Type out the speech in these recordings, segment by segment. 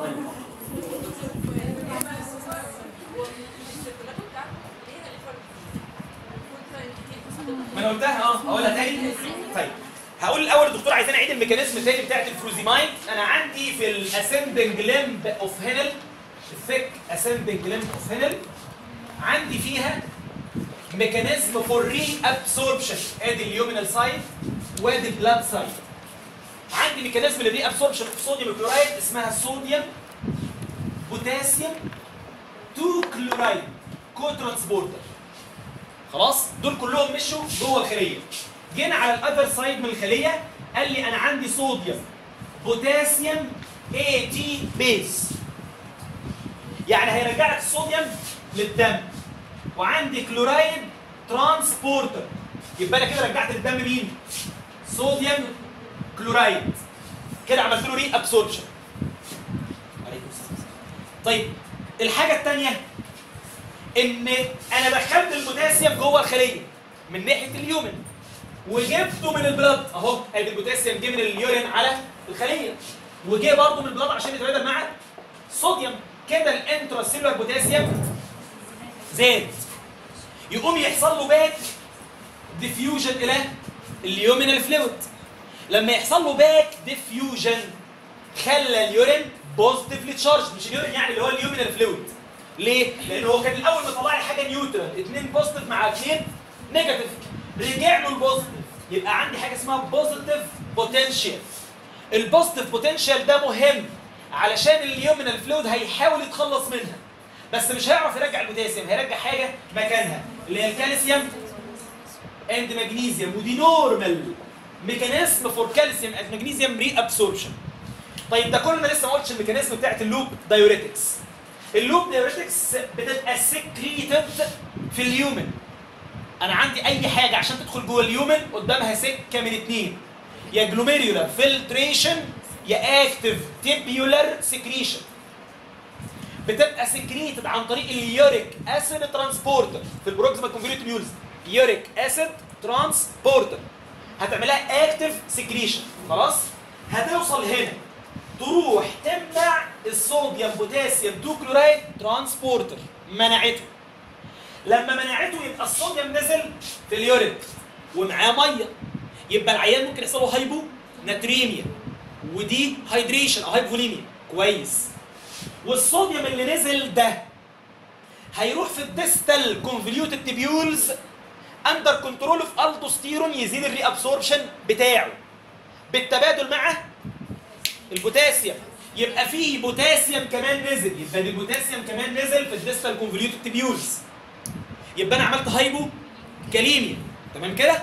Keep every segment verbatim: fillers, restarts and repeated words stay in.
ما انا قلتها اه هقولها تاني. طيب هقول الاول الدكتور عايزين اعيد الميكانيزم تاني بتاعت الفروزيمايد. انا عندي في الاسندنج لمب اوف هينل، الثيك اسندنج لمب اوف هينل، عندي فيها ميكانيزم فور ري ابسوربشن. ادي اليومينال سايد وادي البلاد سايد. عندي ميكانيزم للري ابسوربشن اوف صوديوم كلورايد اسمها صوديوم بوتاسيوم تو كلورايد كو ترانسبورتر. خلاص دول كلهم مشوا جوه الخليه. جينا على الاذر سايد من الخليه قال لي انا عندي صوديوم بوتاسيوم اي تي بيز، يعني هيرجع لك الصوديوم للدم. وعندي كلورايد ترانسبورتر، يبقى انا كده رجعت للدم مين؟ صوديوم كلورايد. كده عملت له ري ابسوربشن. طيب الحاجه الثانيه ان انا دخلت البوتاسيوم جوه الخليه من ناحيه اليومن وجبته من البلاد اهو. ادي البوتاسيوم جه من اليورين على الخليه وجه برضه من البلاد عشان يتبادل مع الصوديوم. كده الانترا سيلولار بوتاسيوم زاد، يقوم يحصل له باك ديفيوجن الى اليومينال فلويد. لما يحصل له باك ديفيوجن خلى اليورين بوزيتيفلي تشارج، مش اليورين يعني اللي هو اليومينال فلويد. ليه؟ لأنه هو كان الأول مطلع لي حاجة نيوترال، اثنين بوزيتيف مع اثنين نيجاتيف، رجع له البوزيتيف، يبقى عندي حاجة اسمها بوزيتيف بوتنشال. البوزيتيف بوتنشال ده مهم علشان اليومينال فلويد هيحاول يتخلص منها، بس مش هيعرف يرجع البوتاسيوم، هيرجع حاجة مكانها اللي هي الكالسيوم اند ماجنيزيوم، ودي نورمال ميكانيزم فور كالسيوم اند ماجنيزيوم ري ابسوربشن. طيب ده كلنا لسه ما قلتش الميكانيزم بتاعت اللوب دايوريتكس. اللوب دايوريتكس بتبقى سكريتد في اليومن. انا عندي اي حاجه عشان تدخل جوه اليومن قدامها سكه من اثنين، يا جلوميريولار فلتريشن يا اكتيف تيبيولار سكريشن. بتبقى سكريتد عن طريق اليوريك اسيد ترانسبورتر في البروكسيمال كونفوليوتد ميولز. يوريك اسيد ترانسبورتر هتعملها اكتيف سكريشن. خلاص هتوصل هنا تروح تمنع الصوديوم بوتاسيوم تو كلورايد ترانسبورتر، منعته. لما منعته يبقى الصوديوم نزل في اليورين ومعاه ميه، يبقى العيان ممكن يحصل له هايبو ناتريميا ودي هايدريشن او هايبوفوليميا. كويس. والصوديوم اللي نزل ده هيروح في الديستال كونفوليوتد تيبيولز اندر كنترول اوف الدوستيرون، يزيد الري ابسوربشن بتاعه بالتبادل مع البوتاسيوم. يبقى فيه بوتاسيوم كمان نزل، يبقى البوتاسيوم كمان نزل في الديستال كونفوليوتد تيبيولز، يبقى انا عملت هايبو كاليميا. تمام كده؟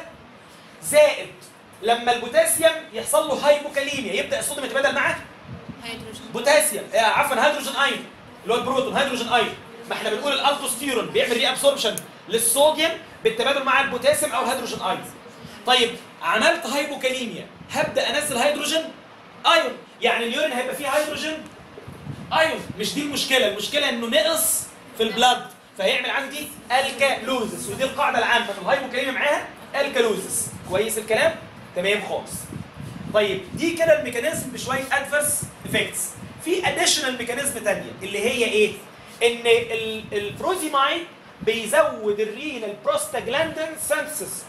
زائد لما البوتاسيوم يحصل له هايبو كاليميا يبدا الصوديوم يتبادل مع هيدروجين بوتاسيوم آه عفوا هيدروجين ايون اللي هو البروتون هيدروجين ايون. ما احنا بنقول الالدوستيرون بيعمل ري ابسوربشن للصوديوم بالتبادل مع البوتاسيوم او الهيدروجين ايون. طيب عملت هايبوكاليميا هبدا انزل هيدروجين ايون، يعني اليورين هيبقى فيه هيدروجين ايون. مش دي المشكله، المشكله انه نقص في البلاد فهيعمل عندي الكالوزس، ودي القاعده العامه في الهايبوكاليميا معاها الكالوزس. كويس الكلام؟ تمام خالص. طيب دي كده الميكانيزم بشويه ادفرس افكتس. في اديشنال ميكانيزم ثانيه اللي هي ايه؟ ان البروزيمايد بيزود الرينال بروستاجلاندين سينثيسيس.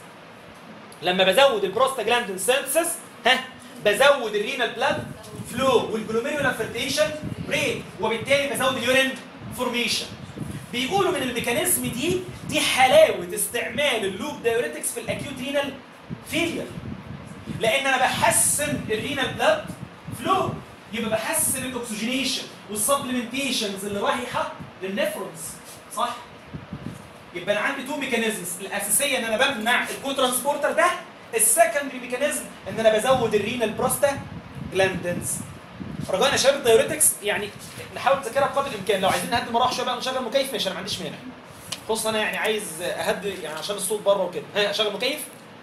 لما بزود البروستاجلاندين سينثيسيس ها بزود الرينال بلاد فلو والجلوميرولار فلتريشن ريت، وبالتالي بزود اليورين فورميشن. بيقولوا من الميكانيزم دي دي حلاوه استعمال اللوب دايوريتكس في الاكيوت رينال فيلير، لان انا بحسن الرينال بلاد فلو، يبقى بحسن الاكسجينيشن والسبلمنتيشنز اللي رايحه للنفرونز. صح؟ يبقى انا عندي تو ميكانيزمز، الاساسيه ان انا بمنع الكو ترانسبورتر ده، السكندري ميكانيزم ان انا بزود الرينال بروستا جلاندنز. رجاء يا شباب الدايوريتكس يعني نحاول نذاكرها بقدر الامكان. لو عايزين نهدي مراحل شويه بقى نشغل مكيف ماشي، انا ما عنديش مانع. خصوصا انا يعني عايز اهدي يعني عشان الصوت بره وكده. ها اشغل مكيف؟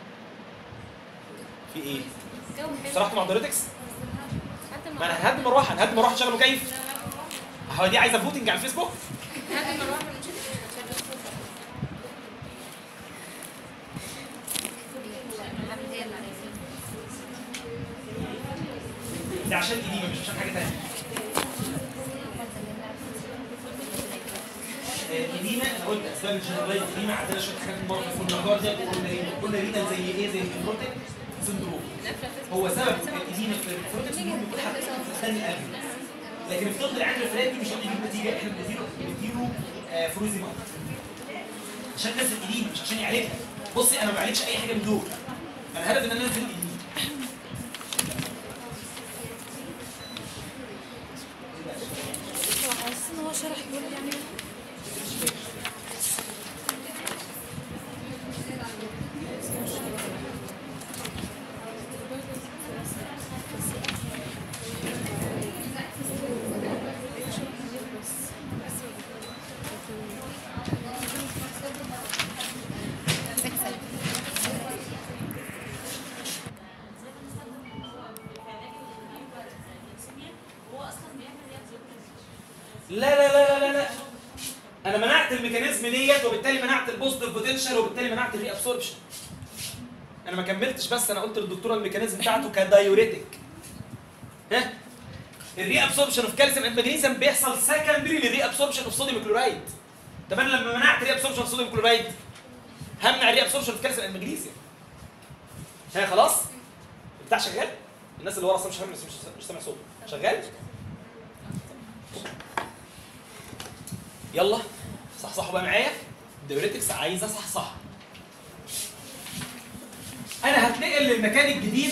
في ايه؟ صرحت مع الدايوريتكس؟ ما انا هنهدي مروحه، هنهدي مروحه نشغل مكيف؟ هو دي عايزه فوتنج على الفيسبوك؟ هذه مروحه ده عشان ايدي مش عشان حاجه ثانيه. انا قلت اسباب الجنرالايز دي عندنا شويه حاجات المره كنا جارديا وقلنا رينا قلنا رينا زي ايه؟ زي الفروتك سندروم. هو سبب الادينا في الفروتك سندروم بيكون حاجه في الثاني قبل، لكن في طب العين الفلاني مش هنجيب نتيجه، احنا بنديله بنديله آه فروزي مارك عشان ننزل الادينا مش عشان يعالجها. بصي انا ما بعالجش اي حاجه من دول، انا هدفي ان انا انزل الادينا. حاسس ان هو شرح كل يعني لا لا لا لا لا انا منعت الميكانيزم ديت وبالتالي منعت البوزيتيف بوتنشال وبالتالي منعت الري ابسوربشن. انا ما كملتش بس انا قلت للدكتوره الميكانيزم بتاعته كدايوريتك. ها الري ابسوربشن اوف كالسيوم اند ماجنيسيوم بيحصل سكندري للري ابسوربشن اوف صوديوم كلورايد. طب انا لما منعت الري ابسوربشن اوف صوديوم كلورايد همنع الري ابسوربشن اوف كالسيوم اند ماجنيسيوم. ها خلاص بتاع شغال؟ الناس اللي ورا مش مش مش سامع صوت شغال؟ يلا صحصحوا بقى معايا. الدايوريتكس عايزه صحصح. انا هتنقل للمكان الجديد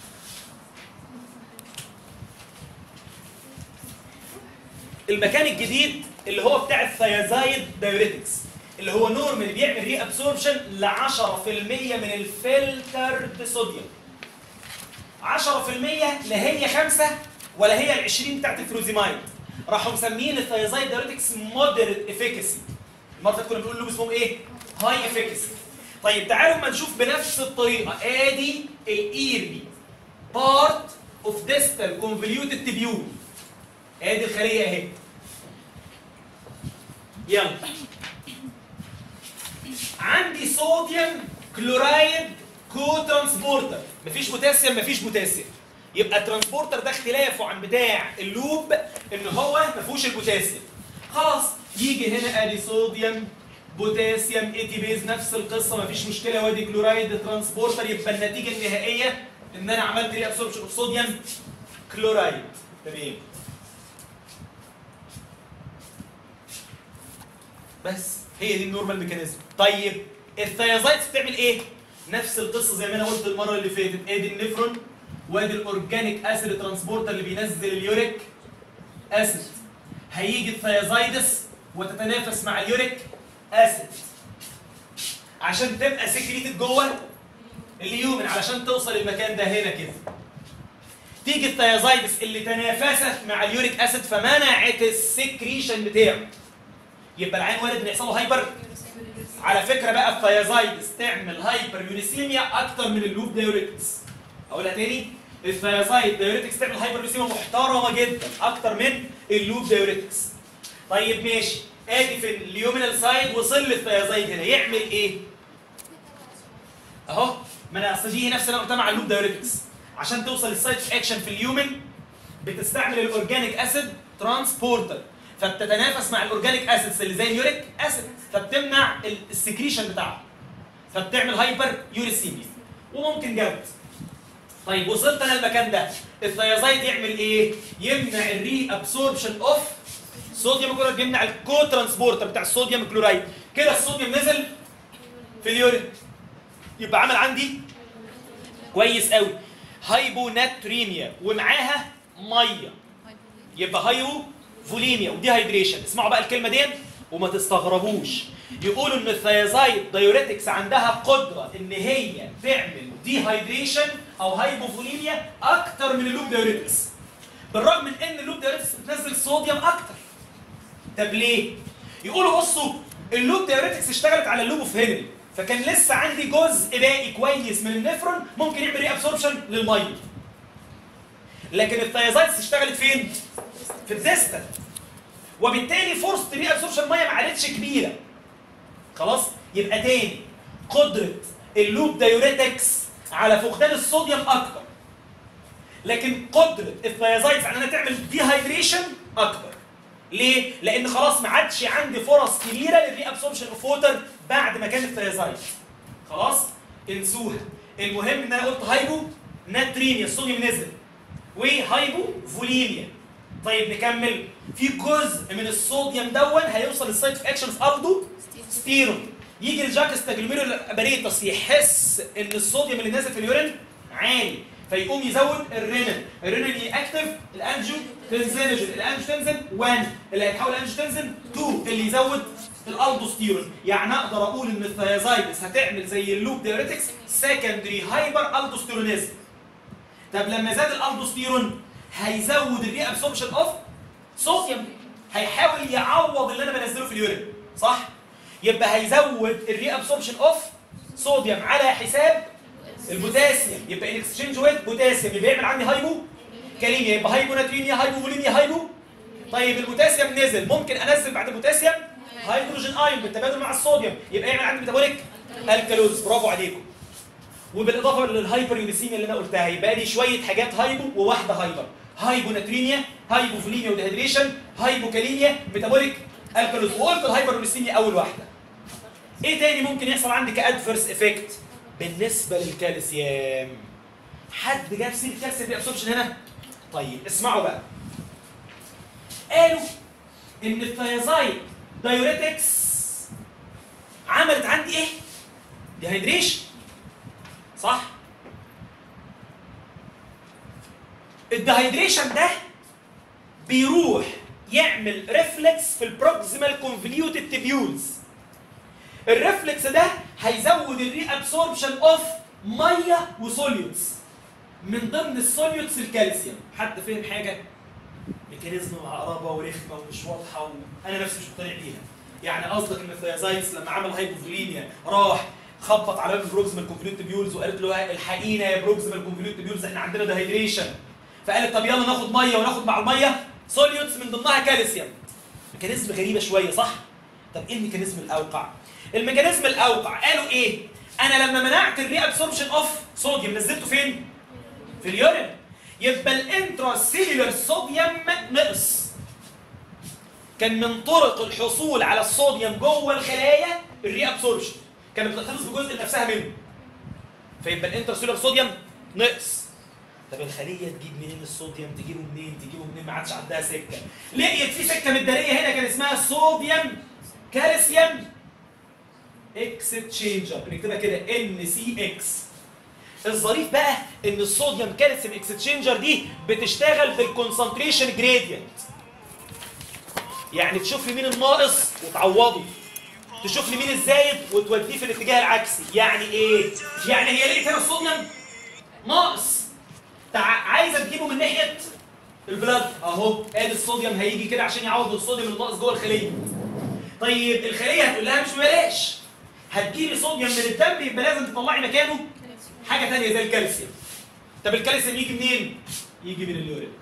المكان الجديد اللي هو بتاع الثيازايد دايوريتكس اللي هو نورمال بيعمل ري ابسوربشن ل عشرة في المية من الفلترد صوديوم. عشرة في المية لا هي خمسة ولا هي ال عشرين بتاعت الفروزيمايد. راحوا مسميين الثيازايد دايوريتكس مودريت افيكاسي. المره اللي كنا بنقول له اسمهم ايه؟ هاي افيكاسي. طيب تعالوا اما نشوف بنفس الطريقه. ادي الايرلي بارت اوف ديستال كونفوليوتد تبيول. ادي الخليه اهي. يلا عندي صوديوم كلورايد كو ترانسبورتر. مفيش بوتاسيوم مفيش بوتاسيوم. يبقى الترانسبورتر ده اختلافه عن بتاع اللوب ان هو ما فيهوش البوتاسيوم. خلاص يجي هنا ادي صوديوم بوتاسيوم اي تي بيز نفس القصه مفيش مشكله وادي كلورايد ترانسبورتر. يبقى النتيجه النهائيه ان انا عملت ري ابسوربشن اوف صوديوم كلورايد. تمام بس هي دي النورمال ميكانيزم. طيب الثيازايدز بتعمل ايه؟ نفس القصه زي ما انا قلت المره اللي فاتت. ادي النفرون وادي الاورجانيك اسيد ترانسبورتر اللي بينزل اليوريك اسيد. هيجي الثيازايدس وتتنافس مع اليوريك اسيد عشان تبقى سكريتد جوه اليومن علشان توصل المكان ده هنا كده. تيجي الثيازايدس اللي تنافست مع اليوريك اسيد فمنعت السكريشن بتاعه. يبقى العين وارد ان يحصل له هايبر. على فكره بقى الثيازايدس تعمل هايبر يونيسيميا اكتر من اللوب دايوريتكس. اقولها تاني الثيازايد دايوريتكس تعمل هايبر يونيسيميا محترمه جدا اكتر من اللوب دايوريتكس. طيب ماشي ادي في اليومينال سايد وصل للثيازايد هنا يعمل ايه؟ اهو ما انا اصل دي نفس اللي انا قلتها مع اللوب دايوريتكس. عشان توصل للسايت اوف اكشن في اليومن بتستعمل الاورجانيك اسيد ترانسبورتر فبتتنافس مع الاورجانيك اسيدز اللي زي اليوريك اسيد فبتمنع السكريشن بتاعه فبتعمل هايبر يوريسيميا وممكن جود. طيب وصلت انا المكان ده الثيازايد يعمل ايه؟ يمنع الري ابسوربشن اوف صوديوم كلورايد. يمنع الكو ترانسبورتر بتاع الصوديوم كلورايد. كده الصوديوم نزل في اليورين يبقى عمل عندي كويس قوي هايبوناتريميا ومعاها ميه يبقى هايو فوليميا ودي هايدريشن. اسمعوا بقى الكلمه دي وما تستغربوش. يقولوا ان الثيازايد دايوريتكس عندها قدره ان هي تعمل دي هايدريشن او هايبوفوليميا اكتر من اللوب دايوريتكس بالرغم من ان اللوب دايوريتكس بتنزل صوديوم اكتر. طب ليه؟ يقولوا بصوا اللوب دايوريتكس اشتغلت على اللوب اوف هنري فكان لسه عندي جزء باقي كويس من النفرون ممكن يعمل ري ابسوربشن للميه. لكن الثيازايدز اشتغلت فين؟ في الديستال وبالتالي فرصه ري ابسوربشن الميه ما عادتش كبيره. خلاص؟ يبقى تاني قدره اللوب دايوريتكس على فقدان الصوديوم اكبر لكن قدره الثيازايدز على انها تعمل دي هايدريشن اكبر. ليه؟ لان خلاص ما عادش عندي فرص كبيره للري ابسوربشن اوف ووتر بعد ما كان الثيازايد. خلاص؟ انسوها. المهم ان انا قلت هايبو ناتريميا، الصوديوم نزل، وهايبو فوليميا. طيب نكمل. في جزء من الصوديوم دون هيوصل للسايت اوف اكشن في الدو ستيرون. يجي الجاكستا جلوميرول اباريتس يحس ان الصوديوم اللي نازل في اليورين عالي، فيقوم يزود الرينين، الرينين ياكتف الانجيو تنزينوجين، الانجيو تنزن واحد اللي هيتحول الانجيو تنزن اتنين اللي يزود الالدوستيرون. يعني اقدر اقول ان الثيازايدس هتعمل زي اللوب دايوريتكس سكندري هايبر الدوستيرونيزم. طب لما زاد الالدوستيرون هيزود الري ابسوربشن اوف صوديوم، هيحاول يعوض اللي انا بنزله في اليورين، صح؟ يبقى هيزود الري ابسوربشن اوف صوديوم على حساب البوتاسيوم، يبقى اكسشينج ويت بوتاسيوم، يبقى يعمل عندي هايبو كاليميا، يبقى هايبو ناتريميا، هايبو فوليميا، هايبو. طيب البوتاسيوم نزل، ممكن انزل بعد البوتاسيوم هيدروجين ايون بالتبادل مع الصوديوم، يبقى يعمل عندي ميتابوليك الكالوز. برافو عليكم. وبالاضافه للهايبر يونيسيميا اللي انا قلتها، يبقى لي شويه حاجات هايبو وواحده هايبر، هايبو ناتريميا، هايبو فوليميا وديهيدريشن، هايبو كاليميا، ميتابوليك الكالوز. وقلت الهايبر يونيسيميا اول واحده. ايه تاني ممكن يحصل عندي كادفيرس افكت بالنسبه للكالسيوم؟ حد جاب سيره الكالسيوم ري ابسوربشن هنا؟ طيب اسمعوا بقى. قالوا ان الثيازايد دايوريتكس عملت عندي ايه؟ ديهيدريشن، صح؟ الديهيدريشن ده بيروح يعمل ريفلكس في البروكسيمال كونفوليوتد تيبيولز. الريفلكس ده هيزود الري ابسوربشن اوف ميه وسوليوتس، من ضمن السوليوتس الكالسيوم. حد فهم حاجه؟ ميكانيزم عقربه ورخمه ومش واضحه وانا نفسي مش مقتنع بيها. يعني قصدك ان الثيازايدس لما عمل هايبوفوليميا راح خبط على البروكسيمال كونفوليوتد تيبيولز وقالت له الحقينا يا بروكسيمال كونفوليوتد تيبيولز احنا عندنا ديهيدريشن، فقالت طب يلا ناخد ميه وناخد مع الميه سوليوتس من ضمنها كالسيوم. ميكانيزم غريبه شويه، صح؟ طب ايه الميكانيزم الاوقع؟ الميكانيزم الاوقع قالوا ايه؟ انا لما منعت الري ابسوربشن اوف صوديوم نزلته فين؟ في اليورين. يبقى الانترا سيلولر صوديوم نقص. كان من طرق الحصول على الصوديوم جوه الخلايا الري ابسوربشن، كانت بتحتفظ بجزء نفسها منه. فيبقى الانترا سيلولر صوديوم نقص. طب الخليه تجيب منين الصوديوم؟ تجيبه منين؟ تجيبه منين؟ ما عادش عندها سكه. لقيت في سكه متداريه هنا كان اسمها صوديوم كالسيوم اكستشينجر، بنكتبها كده ان سي اكس. الظريف بقى ان الصوديوم كالسيوم اكستشينجر دي بتشتغل بالكونسنتريشن جريدينت. يعني تشوف لي مين الناقص وتعوضه، تشوف لي مين الزايد وتوديه في الاتجاه العكسي. يعني ايه؟ يعني هي لقيت هنا الصوديوم ناقص، عايزه تجيبه من ناحيه البلاد، اهو ادي الصوديوم هيجي كده عشان يعوض الصوديوم الناقص جوه الخليه. طيب الخليه هتقول لها مش ببلاش، هتجيبي صوديوم من الدم، يبقى لازم تطلعي مكانه حاجه ثانيه زي الكالسيوم. طب الكالسيوم يجي منين؟ يجي من اليورين.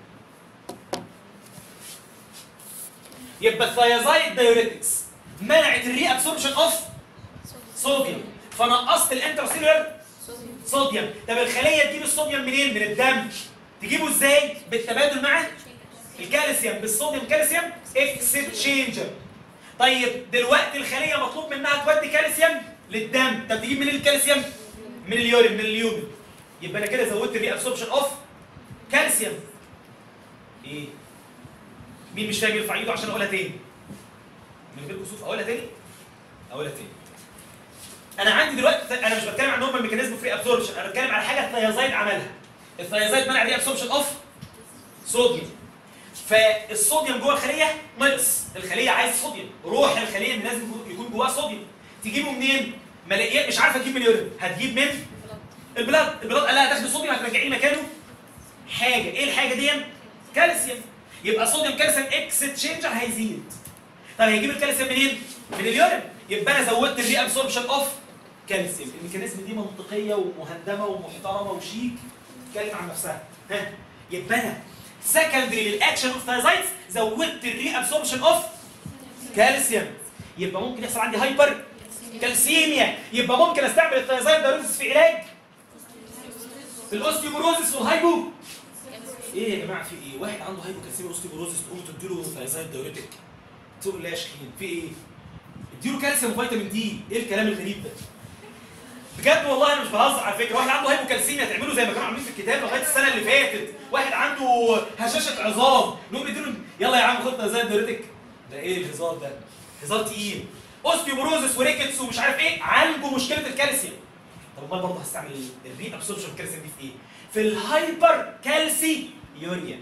يبقى الثيازايد دايوريتكس منعت الري ابسوربشن اوف صوديوم، فنقصت الانترسيلولر صوديوم. طب الخليه تجيب الصوديوم منين؟ من الدم. تجيبه ازاي؟ بالتبادل مع الكالسيوم، بالصوديوم كالسيوم اكستشينجر. طيب دلوقتي الخليه مطلوب منها تودي كالسيوم للدم، طب تجيب منين الكالسيوم؟ من اليورين، من اليومن. يبقى انا كده زودت الري ابسوربشن اوف كالسيوم. ايه؟ مين مش فاهم يرفع ايده عشان اقولها تاني؟ من غير كسوف اقولها تاني؟ اقولها تاني. انا عندي دلوقتي، انا مش بتكلم عن نورمال ميكانيزم فري ابسوربشن، انا بتكلم على حاجه الثيازايد عملها. الثيازايد منع الري ابسوربشن اوف صوديوم. فالصوديوم جوه الخليه نقص، الخليه عايز صوديوم، روح الخليه ان لازم يكون جواها صوديوم. تجيبه منين؟ ما لقيت، مش عارفه تجيب من اليورين، هتجيب من البلاد. البلاد قال لها هتاخدي صوديوم هترجعي لي مكانه حاجه، ايه الحاجه دي؟ كالسيوم. يبقى صوديوم كالسيوم اكستشينجر هيزيد. طب هيجيب الكالسيوم منين؟ من اليورين. يبقى انا زودت الري ابسوربشن اوف كالسيوم. الميكانيزم دي منطقيه ومهندمه ومحترمه وشيك، تتكلم عن نفسها. ها؟ يبقى انا سكندري للاكشن اوف ثايزايدز زودت الري ابسوربشن اوف كالسيوم. يبقى ممكن يحصل عندي هايبر كالسيميا. يبقى ممكن استعمل الثايزايد دايوريتكس في علاج الاوستيوبروزيس والهايبو ايه يا جماعه في ايه؟ واحد عنده هايبوكالسيميا اوستيوبروزيس تقوموا تديله ثايزايد دايوريتك تقول لا يا شيخين في ايه؟ اديله كالسيوم وفيتامين دي، ايه الكلام الغريب ده؟ بجد والله انا مش بهزر على فكره، واحد عنده هايبوكالسيميا تعملوا زي ما كانوا عاملين في الكتاب لغايه السنه اللي فاتت، واحد عنده هشاشه عظام نقوم نديله يلا يا عم خد ثايزايد دايوريتك. ده ايه الهزار ده؟ هزار تقيل. اوستيوبروزيس وريكتس ومش عارف ايه عنده مشكله الكالسيوم. طب امال برضه هستعمل الري ابسوربشن الكالسيوم دي في ايه؟ في الهايبر كالسيوريا.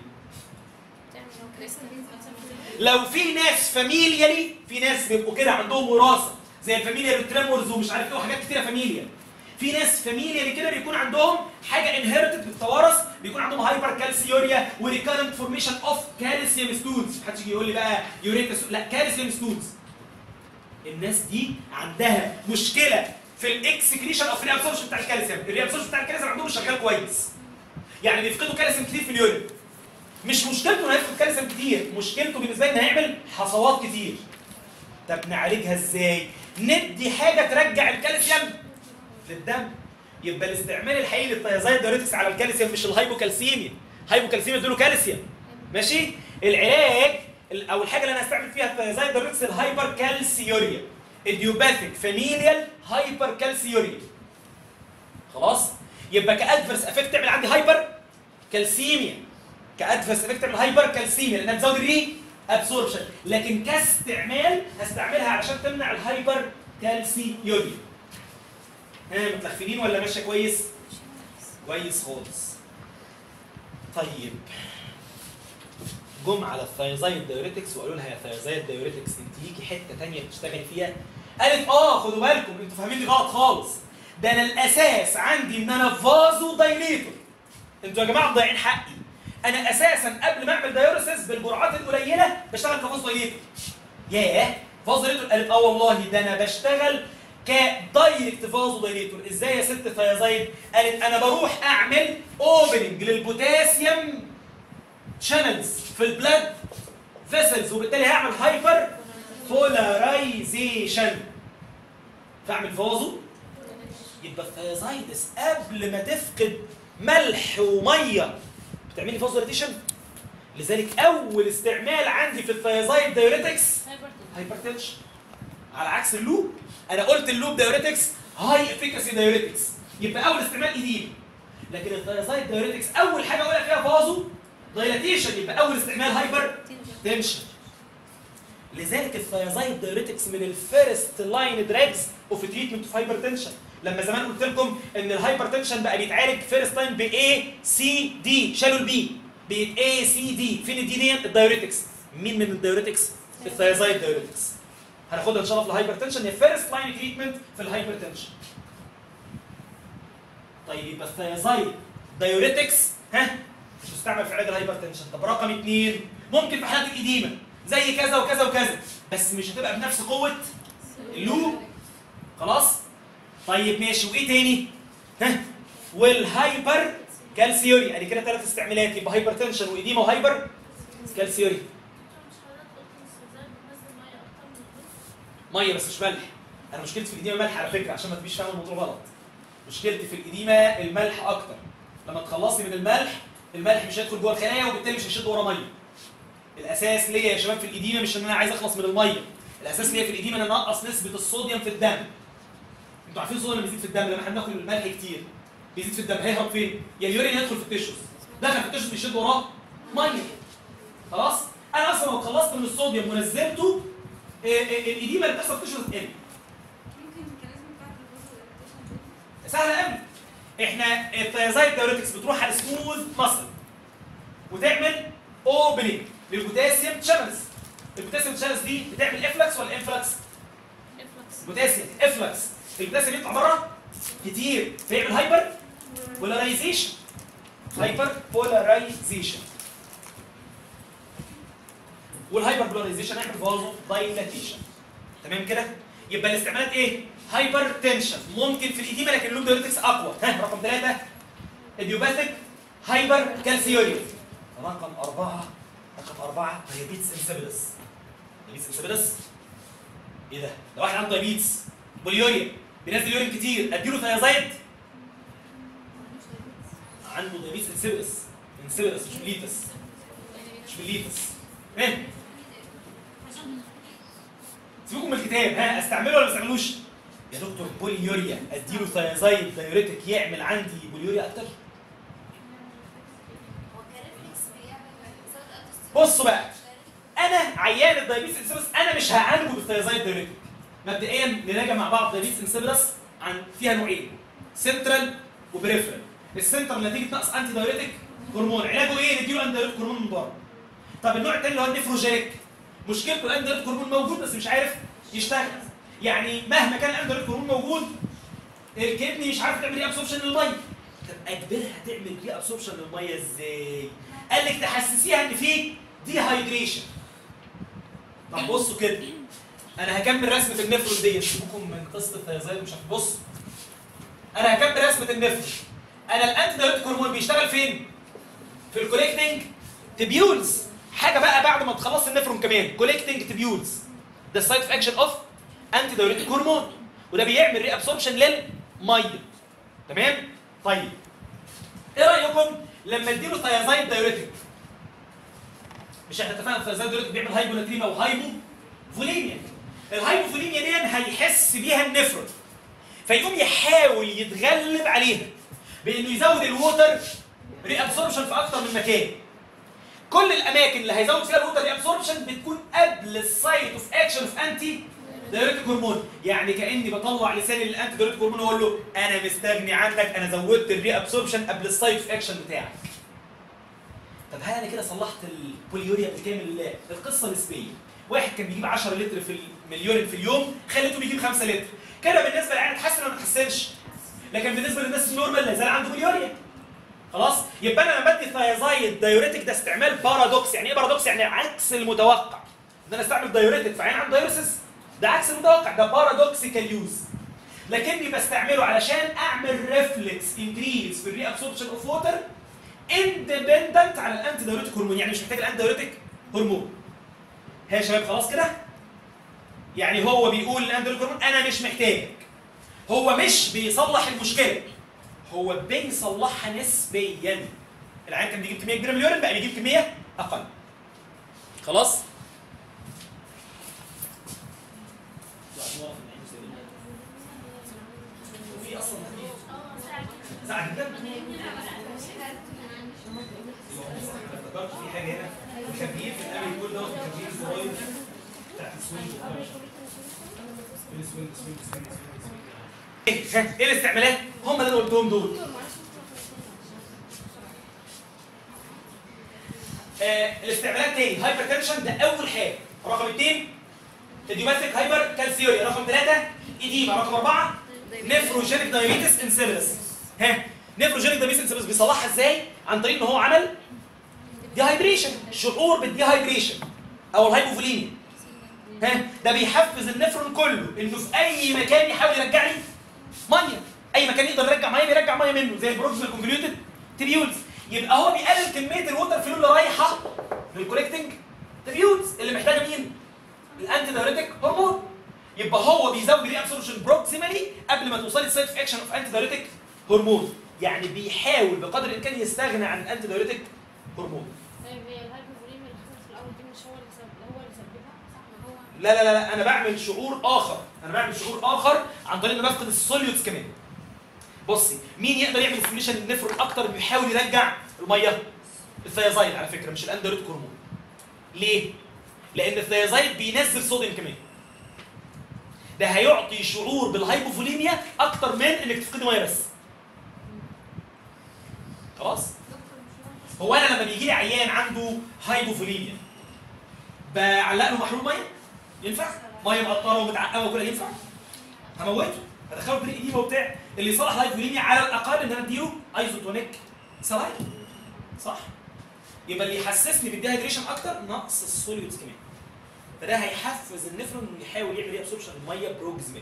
لو في ناس فاميليالي، في ناس بيبقوا كده عندهم وراثه زي الفاميليا بالتريمورز ومش عارف ايه وحاجات كتيره فاميليا. في ناس فاميليالي كده بيكون عندهم حاجه انهيرتد بالتوارث، بيكون عندهم هايبر كالسيوريا وريكارنت فورميشن اوف كالسيوم ستونز. محدش يجي يقول لي بقى يوريتس، لا كالسيوم ستونز. الناس دي عندها مشكله في الاكسكريشن اوف الريابسوربشن بتاع الكالسيوم، الريابسوربشن بتاع الكالسيوم عندهم مش شغال كويس. يعني بيفقدوا كالسيوم كتير في اليورين. مش مشكلته انه هيفقد كالسيوم كتير، مشكلته بالنسبه لي انه هيعمل حصوات كتير. طب نعالجها ازاي؟ ندي حاجه ترجع الكالسيوم للدم. يبقى الاستعمال الحقيقي للثايزايد دايوريتكس على الكالسيوم مش الهايبوكالسيميا. هايبوكالسيميا اديله كالسيوم. ماشي؟ العلاج او الحاجه اللي انا هستعمل فيها الثايزايد دايوريتكس الهايبر كالسيوريا. ايديوباثيك فاميليال هايبر كالسيوريا. خلاص؟ يبقى كادفرس افكت تعمل عندي هايبر كالسيميا. كادفرس افكت تعمل هايبر كالسيميا لانها بتزود الري ابسوربشن، لكن كاستعمال هستعملها علشان تمنع الهايبر كالسيوريا. ها متلخفين ولا ماشيه كويس؟ كويس خالص. طيب جم على الثايزايد دايوريتكس وقالوا لها يا ثايزايد دايوريتكس انت ليكي حته ثانيه بتشتغلي فيها؟ قالت اه خدوا بالكم انتوا فاهميني غلط خالص. ده انا الاساس عندي ان انا فازو دايليتور. انتوا يا جماعه مضيعين حقي. انا اساسا قبل ما اعمل دايوريسيس بالجرعات القليله بشتغل كفازو دايليتور. ياه فازو دايليتور؟ قالت اه والله ده انا بشتغل كدايركت فازو دايليتور. ازاي يا ست ثايزايد؟ قالت انا بروح اعمل اوبننج للبوتاسيوم شانلز في البلاد فيسلز، وبالتالي هعمل هايبر بولارايزيشن فاعمل فازو. يبقى الثايزايدس قبل ما تفقد ملح وميه بتعملي فازو دايليتيشن. لذلك اول استعمال عندي في الثايزايد دايوريتكس هايبرتنشن. على عكس اللوب، انا قلت اللوب دايوريتكس هاي افيكاسي دايوريتكس، يبقى اول استعمال ايدين. لكن الثايزايد دايوريتكس اول حاجه اقولها فيها فازو دايلاتيشن، يبقى اول استعمال هايبر تنشن. لذلك الثايزايد دايوريتكس من الفيرست لاين دراجز اوف تريتمنت اوف هايبر تنشن. لما زمان قلت لكم ان الهايبر تنشن بقى بيتعالج فيرست لاين ب A C D، شالوا البي بقت A C D. فين الدي دي؟ الدايوريتكس. مين من الدايوريتكس؟ الثايزايد دايوريتكس. هناخدها ان شاء الله في الهايبر تنشن، هي فيرست لاين تريتمنت في الهايبر تنشن. طيب يبقى الثايزايد دايوريتكس ها مش هتستعمل في علاج الهايبر تنشن. طب رقم اثنين ممكن في حالات الإديمة زي كذا وكذا وكذا، بس مش هتبقى بنفس قوة اللوب. خلاص؟ طيب ماشي، وايه تاني؟ ها؟ والهايبر كالسيوريا. ادي كده ثلاث استعمالات، يبقى هايبر تنشن وإديمة وهايبر كالسيوريا. ميه بس مش ملح. انا مشكلتي في الإديمة ملح على فكرة عشان ما تبقيش فاهم الموضوع غلط. مشكلتي في الإديمة الملح أكتر. لما تخلصي من الملح، الملح مش هيدخل جوه الخلايا وبالتالي مش هيشد ورا ميه. الاساس ليا يا شباب في الإديمة مش ان انا عايز اخلص من الميه، الاساس ليا في الإديمة ان انا انقص نسبة الصوديوم في الدم. انتوا عارفين الصوديوم بيزيد في الدم لما احنا بناكل الملح كتير بيزيد في الدم، هيهرب فين؟ يا اليورين يدخل في التيشوز، دخل في التيشوز بيشد وراه ميه. خلاص؟ انا اصلا لو خلصت من الصوديوم ونزلته الإديمة اللي بتحصل في التيشوز تقل. سهله قوي. احنا الثايزايد دايوريتكس بتروح على سموث ماسل وتعمل اوبننج للبوتاسيوم شانلز. البوتاسيوم شانلز دي بتعمل افلكس ولا انفلكس؟ افلكس. بوتاسيوم افلكس. البوتاسيوم يطلع بره كتير فيعمل هايبر بولارايزيشن. هايبر بولارايزيشن. والهايبر بولارايزيشن هيعمل فازو دايلاتيشن. تمام كده؟ يبقى الاستعمالات ايه؟ هايبر تنشن ممكن في الإديمة لكن اللوب دايوريتكس اقوى. ها رقم ثلاثة ايديوباثيك هايبر كالسيوريا. رقم أربعة رقم أربعة دايابيتس انسيبيدس. دايابيتس انسيبيدس ايه ده؟ ده واحد عنده دايابيتس بوليوريا بينزل يورين كتير، اديله ثايزايد؟ عنده دايابيتس انسيبيدس انسيبيدس مش ميليتس مش ميليتس. ها سيبكم من الكتاب، ها استعمله ولا ما استعملوش؟ يا دكتور بوليوريا اديله ثيازايد دايوريتك يعمل عندي بوليوريا اكتر؟ بصوا بقى، انا عيان الدايابيتس انسيبيدس انا مش هعالجه بالثيازايد دايوريتك. مبدئيا نراجع مع بعض دايابيتس انسيبيدس عن فيها نوعين سنترال وبريفرال. السنترال نتيجه نقص انتي دايوريتك هرمون، علاجه ايه؟ نديله انتي دايوريتك هرمون من بره. طب النوع الثاني اللي هو النيفروجينيك، مشكلته الانتي دايوريتك هرمون موجود بس مش عارف يشتغل. يعني مهما كان الانتي دايوريتك هرمون موجود الكدني مش عارف تعمل ري ابسوربشن للميه. طب اجبرها تعمل ري ابسوربشن للميه ازاي؟ قال لك تحسسيها ان في دي هايدريشن. طب بصوا كده، انا هكمل رسمه النفرون ديت، سيبكم من قصه الثيازايد مش هتبص. انا هكمل رسمه النفرون. انا الانتي دايوريتك هرمون بيشتغل فين؟ في الكوليكتنج تبيولز. حاجه بقى بعد ما تخلص النفرون كمان كوليكتنج تبيولز. ده السايد اوف اكشن اوف انتي دايوريتك هرمون، وده بيعمل ري ابسوربشن للميه. تمام؟ طيب ايه رايكم لما اديله ثيازايد دايوريتك؟ مش احنا اتفقنا الثيازايد دايوريتك بيعمل هايبوناتريميا وهايبوفوليميا. الهايبوفوليميا دي هيحس بيها النفرون، فيقوم يحاول يتغلب عليها بانه يزود الووتر ري ابسوربشن في اكتر من مكان. كل الاماكن اللي هيزود فيها الووتر ري ابسوربشن بتكون قبل السايت اوف اكشن اوف انتي دايوريتك هرمون. يعني كاني بطلع لساني للانتي دايوريتك هرمون واقول له انا مستغني عنك، انا زودت الري ابسوربشن قبل السايت اوف اكشن بتاعك. طب هل انا كده صلحت البوليوريا بالكامل؟ لا، القصه نسبيه. واحد كان بيجيب عشرة لتر في المليون في اليوم خليته بيجيب خمسة لتر، كده بالنسبه للعيان اتحسن ولا ما اتحسنش؟ لكن بالنسبه للناس النورمال لا زال عنده بوليوريا. خلاص؟ يبقى انا لما بدي ثيازايد دايوريتك ده استعمال بارادوكس. يعني ايه بارادوكس؟ يعني عكس المتوقع. ان انا استعمل دايوريتك في عيان عنده دايوريسيس ده عكس المتوقع، ده بارادوكسيكال يوز. لكني بستعمله علشان اعمل ريفلكس انكريز في الري ابسوربشن اوف ووتر اندبندنت على الانتي دايوريتك هرمون. يعني مش محتاج الانتي دايوريتك هرمون. ها يا شباب خلاص كده؟ يعني هو بيقول الانتي دايوريتك هرمون انا مش محتاجك. هو مش بيصلح المشكله، هو بيصلحها نسبيا. العيان كان بيجيب كميه كبيره من اليورين بقى بيجيب كميه اقل. خلاص؟ في اصلا ساعه جدا افتكرت في حاجه هنا خفيف الامل يقول دوت خفيف صغير بتاعت السوينج. السوينج السوينج السوينج ايه ايه الاستعمالات؟ هم اللي انا قلتهم دول. آه الاستعمالات تاني هايبرتنشن ده اول حاجه، رقم اثنين ايديوباثيك هايبر كالسيوريا، رقم ثلاثه ايديما، رقم اربعه نيفروجينيك دايابيتس انسيبيدس. ها نيفروجينيك دايابيتس انسيبيدس بيصلحها ازاي؟ عن طريق ان هو عمل ديهايدريشن، شعور بالديهايدريشن او الهايبوفوليميا. ها ده بيحفز النفرون كله انه في اي مكان يحاول يرجع لي ميه، اي مكان يقدر يرجع ميه بيرجع ميه منه زي البروكسيمال كونفوليوتد تبيولز. يبقى هو بيقلل كميه الووتر فلو اللي رايحه للكوليكتنج تبيولز اللي محتاجه مين؟ الانتي دايوريتك هرمون. يبقى هو بيزود ري ابسوربشن بروكسيمالي قبل ما توصلي السايت اوف اكشن اوف انتي دايوريتك هرمون. يعني بيحاول بقدر الامكان يستغنى عن الانتي دايوريتك هرمون. طيب هي الهايبوفوليميا اللي حصلت في الاول دي مش هو اللي سبب هو اللي سببها صح؟ ما هو لا لا لا لا انا بعمل شعور اخر، انا بعمل شعور اخر عن طريق ان بفقد السوليوتس كمان. بصي مين يقدر يعمل ستيميشن للنفرون اكتر بيحاول يرجع الميه؟ الثيازايد على فكره مش الانتي دايوريتك هرمون. ليه؟ لان الثيازايد بينزل صوديوم كمان. ده هيعطي شعور بالهايبوفوليميا اكتر من انك تفقدي ميه بس. خلاص؟ هو انا لما بيجي لي عيان عنده هايبوفوليميا بعلق له محلول ميه؟ ينفع؟ ميه مقطره ومتعقمه وكلها ينفع؟ هموته، هدخله بريق ايديما وبتاع. اللي يصلح الهايبوفوليميا على الاقل ان انا اديله ايزوتونيك سلايد. صح؟ يبقى اللي يحسسني بالديهايدريشن اكتر نقص السوليوتس كمان. فده هيحفز النفرون انه يحاول يعمل ري ابسوربشن الميه بروكسيمالي.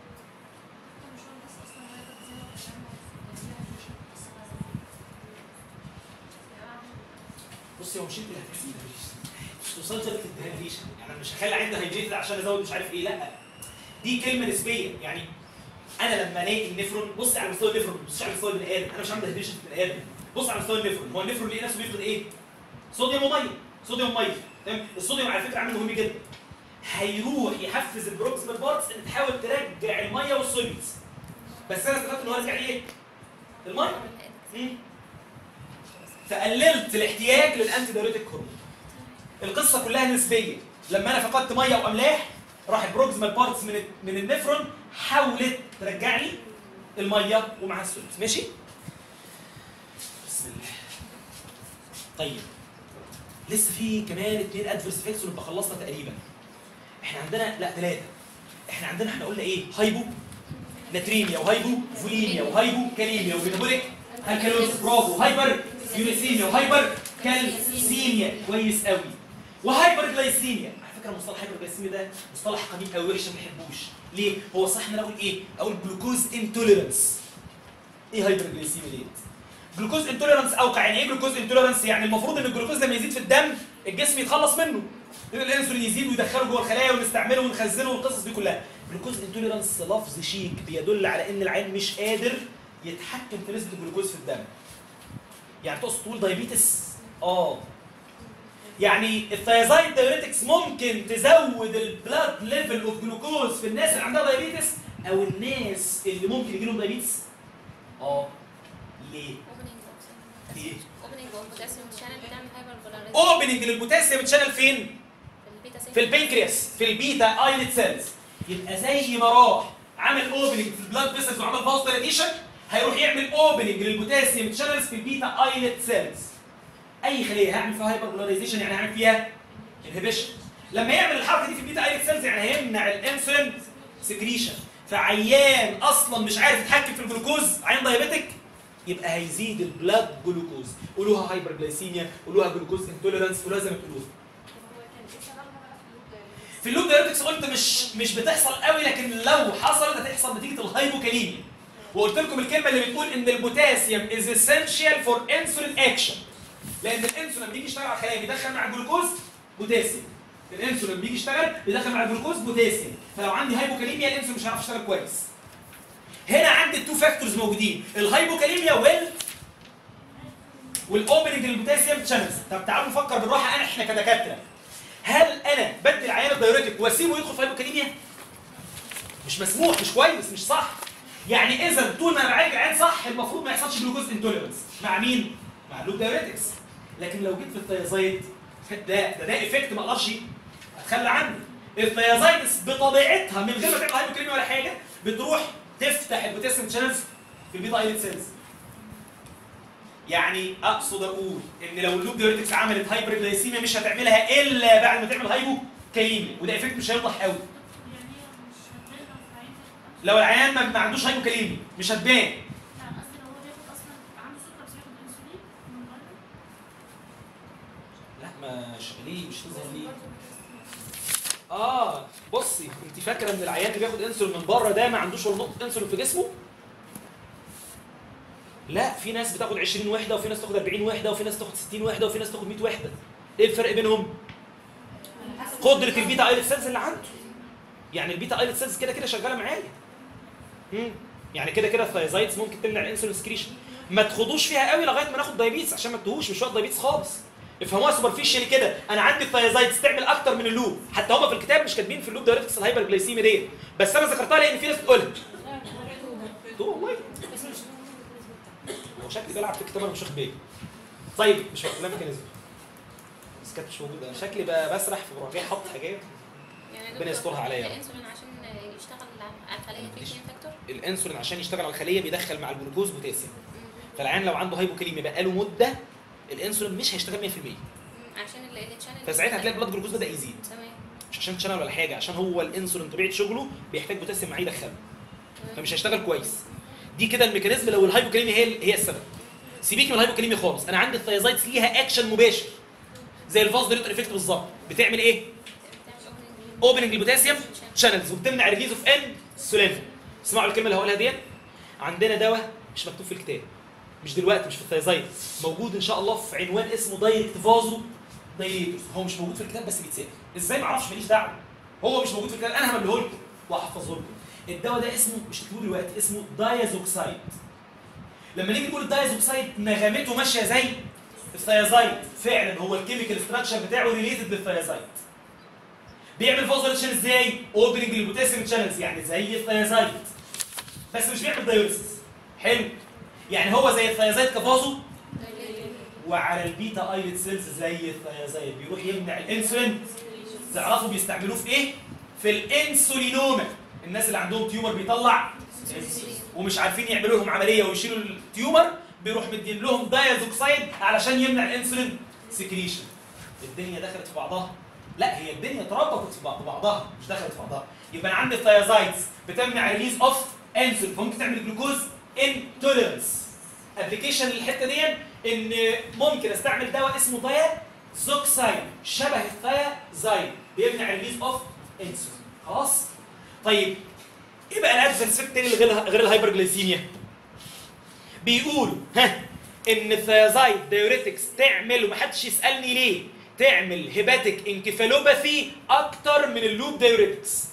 بصي هو مش انت اللي هتحسين مش توصلي لدرجه الديهايدريشن. يعني انا مش هخلي عندي هايدريتد عشان ازود مش عارف ايه، لا دي كلمه نسبيه. يعني انا لما الاقي النفرون، بص على مستوى النفرون، بص على مستوى البني ادم، انا مش عامل ديهايدريشن في البني ادم، بص على مستوى النفرون، هو النفرون ليه نفسه بيفقد ايه؟ صوديوم وميه، صوديوم وميه، تمام؟ الصوديوم على فكره عامل مهم جدا. هيروح يحفز البروكسيمال بارتس ان تحاول ترجع الميه والسوليدز. بس انا استفدت ان هو رجع ايه؟ الميه. امم فقللت الاحتياج للانتي دايوريتيك هرمون. القصه كلها نسبيه، لما انا فقدت ميه واملاح راح البروكسيمال بارتس من من النفرون حاولت ترجع لي الميه ومعها السوليدز، ماشي؟ بسم الله. طيب لسه في كمان اثنين ادفرس افكتس ونبقى خلصنا تقريبا. احنا عندنا لا ثلاثه. احنا عندنا احنا قلنا ايه؟ هايبو ناتريميا وهايبو فوليميا وهايبو كاليميا وميتابوليك هالكالوز، برافو. هايبر يوريسيميا وهايبر كالسيميا، كويس قوي. وهايبر جلايسيميا. على فكره مصطلح هايبر جلايسيميا ده مصطلح قديم قوي وحش ما بحبوش. ليه؟ هو صح ان انا اقول ايه؟ اقول جلوكوز انتوليرنس. ايه هايبر جلايسيميا ديت؟ جلوكوز انتوليرنس اوقع. يعني ايه جلوكوز انتوليرنس؟ يعني المفروض ان الجلوكوز لما يزيد في الدم الجسم يتخلص منه، الانسولين يزيد ويدخله جوه الخلايا ونستعمله ونخزنه والقصص دي كلها. جلوكوز انتوليرنس لفظ شيك بيدل على ان العيان مش قادر يتحكم في نسبه الجلوكوز في الدم. يعني تقصد تقول دايابيتس؟ اه. يعني الثيازايد دايوريتكس ممكن تزود البلاد ليفل اوف جلوكوز في الناس اللي عندها دايابيتس او الناس اللي ممكن يجي لهم دايابيتس؟ اه. ليه؟ ايه؟ اوبننج اوف بوتاسيوم شانل بتعمل هايبر بولاريزيشن. اوبننج للبوتاسيوم شانل فين؟ في البنكرياس، في البيتا ايلت سيلز. يبقى زي ما راح عامل اوبننج في البلاد فيسلز وعمل فاست ديليشن، هيروح يعمل اوبننج للبوتاسيوم شانلز في البيتا ايلت سيلز. اي خليه هعمل فيها هايبر بولاريزيشن يعني هعمل فيها انهبيشن. لما يعمل الحركه دي في البيتا ايلت سيلز يعني هيمنع الانسولين سكريشن. فعيان اصلا مش عارف يتحكم في الجلوكوز، عيان دايابيتك، يبقى هيزيد البلاد جلوكوز. قولوها هايبر جلايسيميا، قولوها جلوكوز انتوليرانس، قولوها زي ما تقولوها. في اللوب دايوريتكس قلت مش مش بتحصل قوي، لكن لو حصلت هتحصل نتيجه الهايبوكاليميا. وقلت لكم الكلمه اللي بتقول ان البوتاسيوم از اسينشال فور انسولين اكشن. لان الانسولين بيجي يشتغل على الخلايا بيدخل مع الجلوكوز بوتاسيوم. الانسولين بيجي يشتغل بيدخل مع الجلوكوز بوتاسيوم، فلو عندي هايبوكاليميا الانسولين مش هيعرف يشتغل كويس. هنا عندي التو فاكتورز موجودين، الهايبوكاليميا وال والاوبننج للبوتاسيوم شانلز. طب تعالوا نفكر بالراحه انا احنا كدكاتره. هل انا بدي العيان الدايوريتك واسيبه يدخل في هايبوكاليميا؟ مش مسموح، مش كويس، مش صح. يعني اذا طول ما انا بعالج العيان صح المفروض ما يحصلش جلوكوز انتوليرنس. مع مين؟ مع اللوب دايوريتكس. لكن لو جيت في الثيازايد ده ده ده افكت ما اقدرش اتخلى عنه. الثيازايدس بطبيعتها من غير ما تعمل هايبوكاليميا ولا حاجه بتروح تفتح البوتاسيوم شانلز في البيتا ايلت سيلز. يعني اقصد اقول ان لو اللوب دايوريتكس عملت هايبر جلايسيميا مش هتعملها الا بعد ما تعمل هايبوكاليميا، وده افكت مش هيوضح قوي. لو العيان ما عندوش هايبوكاليميا مش هتبان. لا ما شغليه مش تظهر ليه. اه بصي، انت فاكره ان العيان اللي بياخد انسولين من بره ده ما عندوش ولا نقطه انسولين في جسمه؟ لا، في ناس بتاخد عشرين وحده وفي ناس تاخد أربعين وحده وفي ناس تاخد ستين وحده وفي ناس تاخد مية وحده. ايه الفرق بينهم؟ قدره البيتا ايلت سيلز اللي عنده. يعني البيتا ايلت سيلز كده كده شغاله معايا. امم يعني كده كده الثيازايدز ممكن تمنع الانسولين سكريشن. ما تخدوش فيها قوي لغايه ما ناخد دايابيتس عشان ما تتوهوش، مش وقت دايابيتس خالص. افهموها سوبرفيشالي كده. انا عندي الثيازايدز تعمل اكتر من اللوب، حتى هم في الكتاب مش كاتبين في اللوب دايوريتكس الهايبر جلايسيميا ديت، بس انا ذكرتها لان في ناس بتقولها. تو والله هو شكلي بلعب في الكتاب انا مش واخد بالي. طيب مش واخد بالي ميكانيزم بس كانت مش موجوده. انا شكلي بقى بسرح في مراجعه حط حاجات ربنا يسترها عليا. الانسولين عشان يشتغل على الخليه في اثنين فاكتور. الانسولين عشان يشتغل على الخليه بيدخل مع الجلوكوز بوتاسيوم. فالعيان لو عنده هايبوكاليميا بقاله مده الانسولين مش هيشتغل مية في المية. عشان الشانل فساعتها هتلاقي البلاد جلوكوز بدا يزيد. تمام. مش عشان تشانل ولا حاجه، عشان هو الانسولين طبيعه شغله بيحتاج بوتاسيوم معاه يدخله. فمش هيشتغل كويس. دي كده الميكانيزم لو الهايبوكاليميا هي هي السبب. سيبيكي من الهايبوكاليميا خالص. انا عندي الثيازايدز ليها اكشن مباشر زي الفاز ديليتر افكت بالظبط. بتعمل ايه؟ اوبننج البوتاسيوم شانلز وبتمنع ريليز اوف انسولين. اسمعوا الكلمه اللي هقولها ديت. عندنا دواء مش مكتوب في الكتاب، مش دلوقتي، مش في الثيازايد، موجود ان شاء الله في عنوان اسمه دايركت فازو دايليتورز. هو مش موجود في الكتاب بس بيتسال. ازاي ما اعرفش، ماليش دعوه. هو مش موجود في الكتاب، انا همليه لكم واحفظه لكم. الدواء ده اسمه مش تكتبوه دلوقتي، اسمه دايازوكسايد. لما نيجي نقول الدايزوكسايد نغمته ماشيه زي الثيازايد، فعلا هو الكيميكال ستراكشر بتاعه ريليتد بالثيازايد. بيعمل فوزوليشن ازاي؟ اوبننج للبوتاسيوم شانلز، يعني زي الثيازايد بس مش بيعمل دايوريسيس. حلو، يعني هو زي الثيازايد كفازو، وعلى البيتا ايلت سيلز زي الثيازايد بيروح يمنع الانسولين. تعرفوا بيستعملوه في ايه؟ في الانسولينوما، الناس اللي عندهم تيومر بيطلع ومش عارفين يعملوا لهم عمليه ويشيلوا التيومر، بيروح مدين لهم دايازوكسايد علشان يمنع الانسولين سكريشن. الدنيا دخلت في بعضها؟ لا، هي الدنيا اتربطت في بعضها مش دخلت في بعضها. يبقى انا عندي الثيازايدز بتمنع ريليز اوف انسولين، فممكن تعمل جلوكوز انتوليرنس. ابلكيشن للحته دي ان ممكن استعمل دواء اسمه دايازوكسايد شبه الثيازايد بيمنع ريليز اوف انسولين. خلاص؟ طيب ايه بقى الادفرس افكت تاني غير غير الهايبرجليسيميا؟ بيقولوا ها ان الثيازايد دايوريتكس تعمل، ومحدش يسالني ليه، تعمل هيباتيك انكفالوباثي اكتر من اللوب دايوريتكس.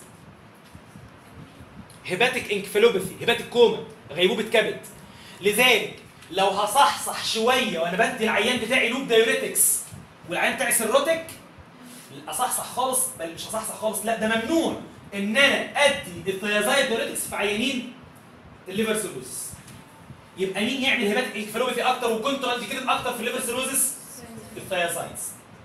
هيباتيك انكفالوباثي، هيباتيك كوما، غيبوبه كبد. لذلك لو هصحصح شويه وانا بدي العيان بتاعي لوب دايوريتكس والعيان بتاعي سيروتيك، اصحصح خالص، بل مش هصحصح خالص، لا ده ممنوع ان انا ادي الثيازايد دايوريتكس في عيانين الليفر سيروزس. يبقى مين يعمل هيباتيك انكفالوباثي اكتر وكونترا انديكيتد اكتر في الليفر سيروزس؟ الثيازايدز.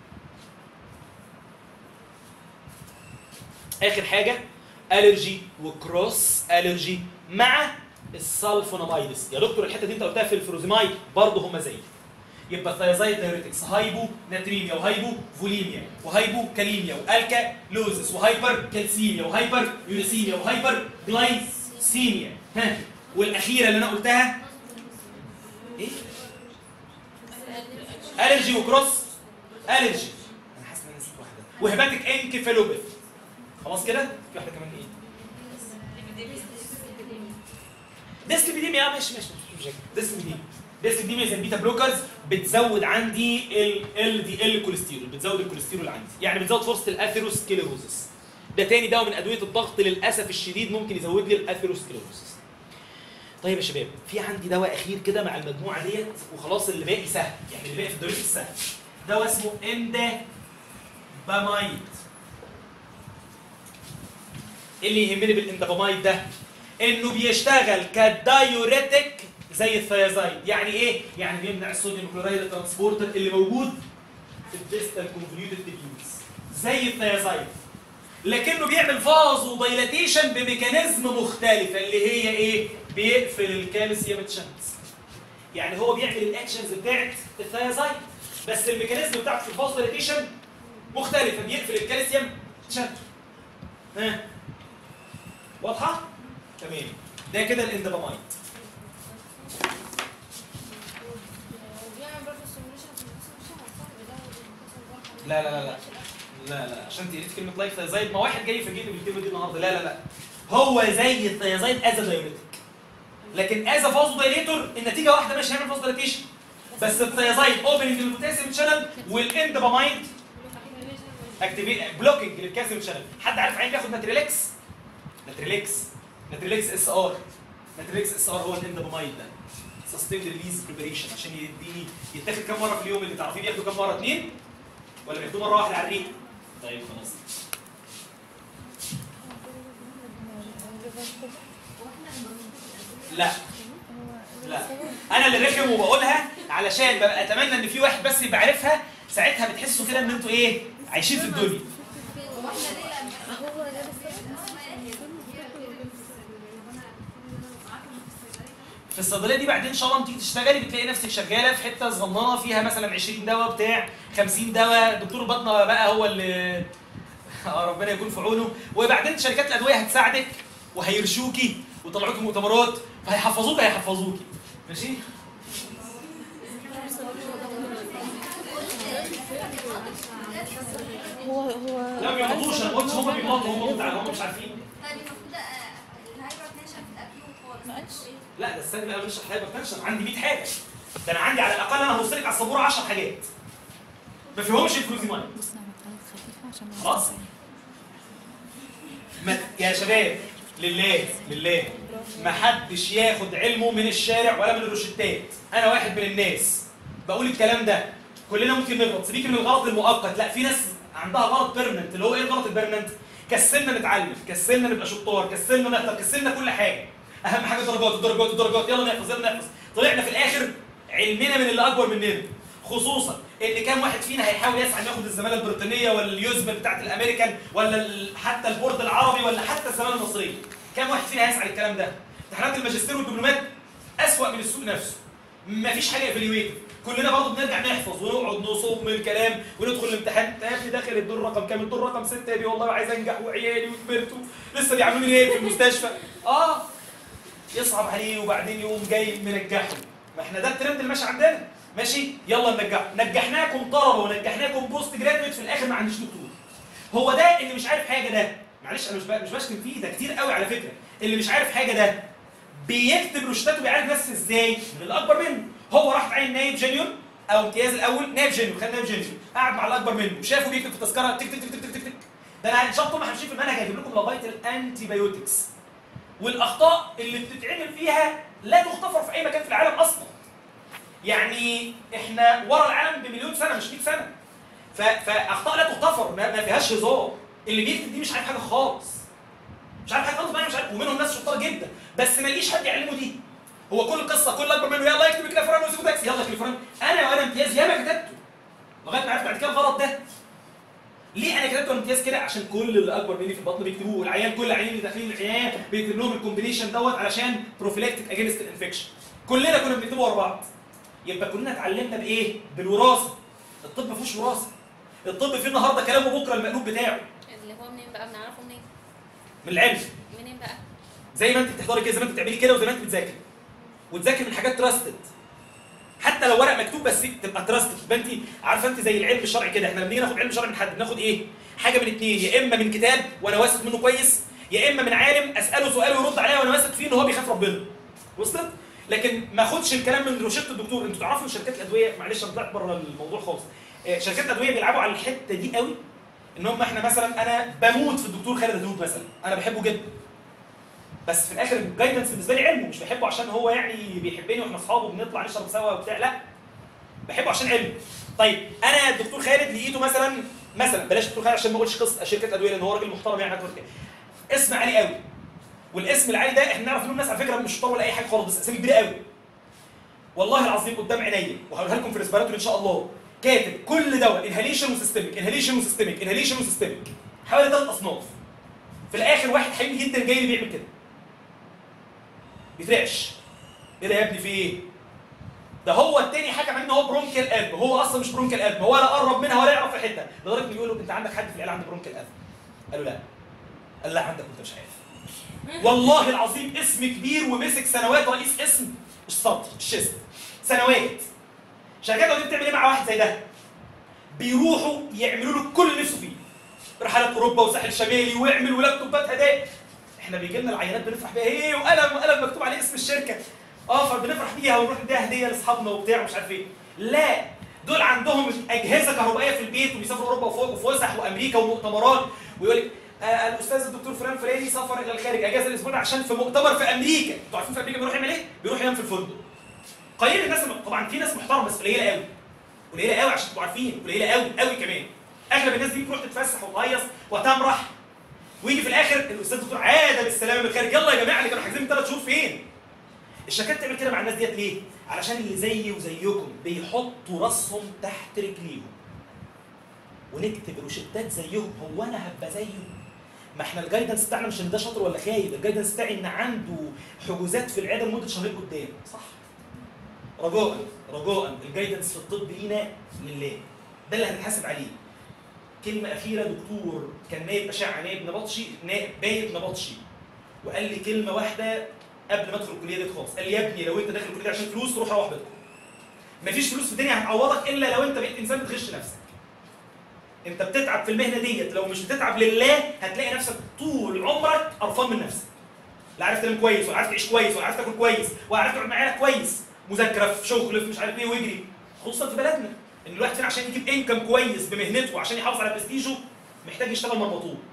اخر حاجه الرجي وكروس الرجي مع السلفونامايدس. يا دكتور الحته دي انت قلتها في الفروزيمايد برضه هم زي. يبقى الثيازايد دايوريتكس هايبو ناتريميا وهايبو فوليميا وهايبو كاليميا والكالوزس وهايبر كالسيميا وهايبر يوريسيميا وهايبر جلايسيميا. ها والاخيره اللي انا قلتها ايه؟ الرجي وكروس الرجي. انا حاسس ان انا نسيت واحده، وهيباتيك انكفالوباثي. خلاص كده؟ في واحده كمان ايه؟ ديسليبيديميا. ماشي ماشي مش ديسليبيديميا. ديسليبيديميا زي البيتا بلوكرز بتزود عندي ال دي ال كوليسترول، بتزود الكوليسترول عندي، يعني بتزود فرصه الاثيروسكليروزس. ده تاني دواء من ادويه الضغط للاسف الشديد ممكن يزود لي الاثيروسكليروزس. طيب يا شباب، في عندي دواء اخير كده مع المجموعه ديت وخلاص، اللي باقي سهل، يعني اللي باقي في الدوريت السهل. دواء اسمه اندابامايد. ايه اللي يهمني بالاندابامايد ده؟ انه بيشتغل كدايوريتك زي الثيازايد. يعني ايه؟ يعني بيمنع الصوديوم كلورايد ترانسبورتر اللي موجود في الديستال كونفوليوتد تيبيوز زي الثيازايد، لكنه بيعمل فازو دايلاتيشن بميكانيزم مختلفه اللي هي ايه؟ بيقفل الكالسيوم تشانلز. يعني هو بيعمل الاكشنز بتاعت الثيازايد بس الميكانيزم بتاعته في الفازو دايلاتيشن مختلفه، بيقفل الكالسيوم تشانل. ها واضحه؟ تمام. ده كده الاندابامايد. لا لا لا لا لا لا عشان تقريت كلمه لايك ثيازايد، ما واحد جاي يفاجئني بالكلمه دي النهارده. لا لا لا هو زي الثيازايد از دايوريتك، لكن از فازو دايليتور النتيجه واحده، مش هيعمل فازو دايليتيشن. بس الثيازايد اوبننج للبوتاسيوم شانل والاندابامايد اكتيفيت بلوكينج للكالسيوم شانل. حد عارف عين بياخد ناتريلكس؟ ناتريلكس ناتريلكس اس ار. ناتريلكس اس ار هو الاندابامايد ده سستيند ريليز بريبريشن عشان يديني يتاخد كام مره في اليوم؟ اللي تعرفيه بياخدوا كام مره؟ اثنين ولا بياخدوه مره واحده على الريق؟ طيب خلاص. لا لا انا اللي رخم وبقولها علشان ببقى اتمنى ان في واحد بس يبقى عارفها، ساعتها بتحسوا كده ان انتوا ايه؟ عايشين في الدنيا. في الصيدليه دي بعدين ان شاء الله لما تيجي تشتغلي بتلاقي نفسك شغاله في حته صغننه فيها مثلا عشرين دواء بتاع خمسين دواء، دكتور البطنه بقى هو اللي ربنا يكون في عونه، وبعدين شركات الادويه هتساعدك وهيرشوكي ويطلعوكي مؤتمرات وهيحفظوك هيحفظوكي ماشي؟ هو هو لا ما بيمطوش، انا ما قلتش هم بيمطوا، هم هم مش عارفين. طيب المفروض الهايبر تنشن في الاكل خالص. ما قالش لا ده استني بقى، مش هايبر تنشن عندي مية حاجه، ده انا عندي على الاقل انا هوصلك على السبوره عشر حاجات ما فيهمش الفلوزيمايد. خلاص؟ يا شباب لله لله ما حدش ياخد علمه من الشارع ولا من الروشتات. انا واحد من الناس بقول الكلام ده، كلنا ممكن نغلط، سيبيك من الغلط المؤقت، لا في ناس عندها غلط بيرمننت. اللي هو ايه الغلط البيرمننت؟ كسلنا نتعلم، كسلنا نبقى شطار، كسلنا نحضر، كسلنا كل حاجه. اهم حاجه درجات الدرجات الدرجات، يلا نحفظ يلا نحفظ. طلعنا في الاخر علمنا من اللي اكبر مننا، خصوصا ان كام واحد فينا هيحاول يسعى انه ياخد الزماله البريطانيه ولا اليوزم بتاعت الامريكان ولا حتى البورد العربي ولا حتى الزماله المصريه. كام واحد فينا هيسعى للكلام ده؟ امتحانات الماجستير والدبلومات اسوأ من السوق نفسه، مفيش حاجه افليويتيف، كلنا برضه بنرجع نحفظ ونقعد نصوم من الكلام وندخل الامتحان. انت يا ابني داخل الدور رقم كام؟ الدور رقم ستة يا بيه، والله عايز انجح وعيالي وكبرت لسه بيعملوا لي ايه في المستشفى؟ اه يصعب عليه وبعدين يقوم جاي منجحه. ما احنا ده الترند اللي ماشي عندنا، ماشي؟ يلا ننجحه، نجحناكم طلبه ونجحناكم بوست جرادويت، في الاخر ما عنديش دكتور. هو ده اللي مش عارف حاجه ده، معلش انا مش مش بشتم فيه، ده كتير قوي على فكره. اللي مش عارف حاجه ده بيكتب روشتاته بيعالج نفسه ازاي؟ من الاكبر منه. هو راح اتعين نايب جونيور او امتياز الاول، نايب جونيور، خد نايب جونيور، قعد مع الاكبر منه وشافه بيكتب في التذكره تك تك تك تك تك تك. ده انا ان شاء الله ما همشي في المنهج هجيب لكم لغايه الانتي بايوتكس والاخطاء اللي بتتعمل فيها لا تغتفر في اي مكان في العالم اصلا. يعني احنا ورا العالم بمليون سنه مش مية سنه. فاخطاء لا تغتفر، ما فيهاش هزار. اللي بيكتب دي مش عارف حاجه خالص. مش عارف حاجه خالص، ما مش عارف، ومنهم ناس شطار جدا بس ما لقيش حد يعلمه دي. هو كل القصه كل اكبر منه يلا يكتب كلافران ويسيبه تاكسي، يلا كلافران. انا وانا امتياز ياما كتبته لغايه ما عرفت بعد كده الغلط ده. ليه انا كتبته امتياز كده؟ عشان كل اللي اكبر مني في البطن بيكتبوه، والعيان كل العيانين اللي داخلين العيان بيكتب لهم الكومبينيشن دوت علشان بروفيلاكتيك اجينست الانفكشن. كلنا كنا بنكتبه ورا بعض. يبقى كلنا اتعلمنا بايه؟ بالوراثه. الطب ما فيهوش وراثه. الطب فيه النهارده كلام وبكره المقلوب بتاعه. اللي هو منين بقى؟ بنعرفه منين؟ من العلم. منين بقى؟ زي ما انت بتحضري كده، زي ما انت بتعملي كده، وزي ما انت بتذاكري. وتذاكري من حاجات تراستد. حتى لو ورق مكتوب بس تبقى تراستد، تبقى انت عارفه. انت زي العلم الشرعي كده، احنا لما بنيجي ناخد علم شرعي من حد بناخد ايه؟ حاجه من اثنين، يا اما من كتاب وانا واثق منه كويس، يا اما من عالم اساله سؤال ويرد عليا وانا واثق فيه ان هو بيخاف ربنا. وصلت؟ لكن ما اخدش الكلام من روشته الدكتور. انتوا تعرفوا ان شركات الادويه، معلش انا طلعت بره الموضوع خالص، شركات الادويه بيلعبوا على الحته دي قوي. ان هم احنا مثلا انا بموت في الدكتور خالد هدود مثلا، انا بحبه جدا. بس في الاخر الجايدنس بالنسبه لي علمه، مش بحبه عشان هو يعني بيحبني واحنا اصحاب وبنطلع نشرب سوا وبتاع، لا. بحبه عشان علمه. طيب انا الدكتور خالد لقيته مثلا مثلا بلاش الدكتور خالد عشان ما اقولش قصه شركه ادويه لان هو راجل محترم يعني، اسم عالي قوي. والاسم العالي ده احنا نعرف ان الناس على فكره مش شطار ولا اي حاجه خالص، بس اسامي كبيره قوي. والله العظيم قدام عينيا وهقولها لكم في ريسبيراتوري ان شاء الله، كاتب كل دواء انهاليشن وسيستميك انهاليشن وسيستميك انهاليشن وسيستميك، حوالي ثلاث اصناف. في الاخر واحد حقيقي جدا جاي لي بيعمل كده بيترعش. ايه ده يا ابني في ايه؟ ده هو التاني حكم عليه ان هو برونكيال ازمه، هو اصلا مش برونكيال ازمه، ولا قرب منها ولا يعرف في حته، لدرجه انه يقول له انت عندك حد في العيله عنده برونكيال ازمه؟ قال له لا. قال لا عندك وانت مش عارف. والله العظيم اسم كبير ومسك سنوات رئيس اسم الصدر الشست سنوات. شركات دي بتعمل ايه مع واحد زي ده؟ بيروحوا يعملوا له كل اللي نفسه فيه. رحلات اوروبا وساحل شمالي ويعمل ولابتوبات هدايا. احنا بيجي لنا العينات بنفرح بيها ايه، وقلم قلم مكتوب عليه اسم الشركه. اه فبنفرح بيها ونروح نديها هديه لاصحابنا وبتاع ومش عارف ايه. لا دول عندهم اجهزه كهربائيه في البيت وبيسافروا اوروبا وفي فسح وامريكا ومؤتمرات، ويقول لك آه الاستاذ الدكتور فلان فلاني سافر الى الخارج اجازه الاسبوع ده عشان في مؤتمر في امريكا. انتوا عارفين في امريكا بيروح يعمل ايه؟ بيروح ينام في الفندق. قليل الناس، طبعا في ناس محترمه بس قليله قوي. قليله قوي عشان تبقوا عارفين، قليله قوي قوي كمان. اغلب الناس دي بتروح تتفسح وتهيص وتمرح، ويجي في الاخر الاستاذ الدكتور عاد بالسلامه من الخارج. يلا يا جماعه اللي كانوا حاجزين من ثلاث شهور فين؟ الشركات تعمل كده مع الناس ديت ليه؟ علشان اللي زيي وزيكم بيحطوا راسهم تحت رجليهم. ونكتب روشتات زيهم، هو انا هبقى زيه؟ ما احنا الجايدنس بتاعنا مش ان ده شاطر ولا خايب، الجايدنس بتاعي ان عنده حجوزات في العياده لمده شهرين قدام، صح؟ رجاء رجاء الجايدنس في الطب لينا لله. ده اللي هنتحاسب عليه. كلمه اخيره، دكتور كان نائب اشعه نائب نبطشي نائب بايب نبطشي وقال لي كلمه واحده قبل ما ادخل الكليه دي خالص، قال لي يا ابني لو انت داخل الكليه دي عشان فلوس روح روح بيتكم. مفيش فلوس في الدنيا هتعوضك الا لو انت بقيت انسان بتغش نفسك. انت بتتعب في المهنه ديت، لو مش بتتعب لله هتلاقي نفسك طول عمرك قرفان من نفسك. لا عارف تنام كويس ولا عارف تعيش كويس ولا عارف تاكل كويس ولا عارف تقعد مع عيالك كويس، مذاكره في شغل في مش عارف ايه ويجري. خصوصا في بلدنا ان الواحد فينا عشان يجيب انكم كويس بمهنته وعشان يحافظ على برستيجه محتاج يشتغل مرمطون.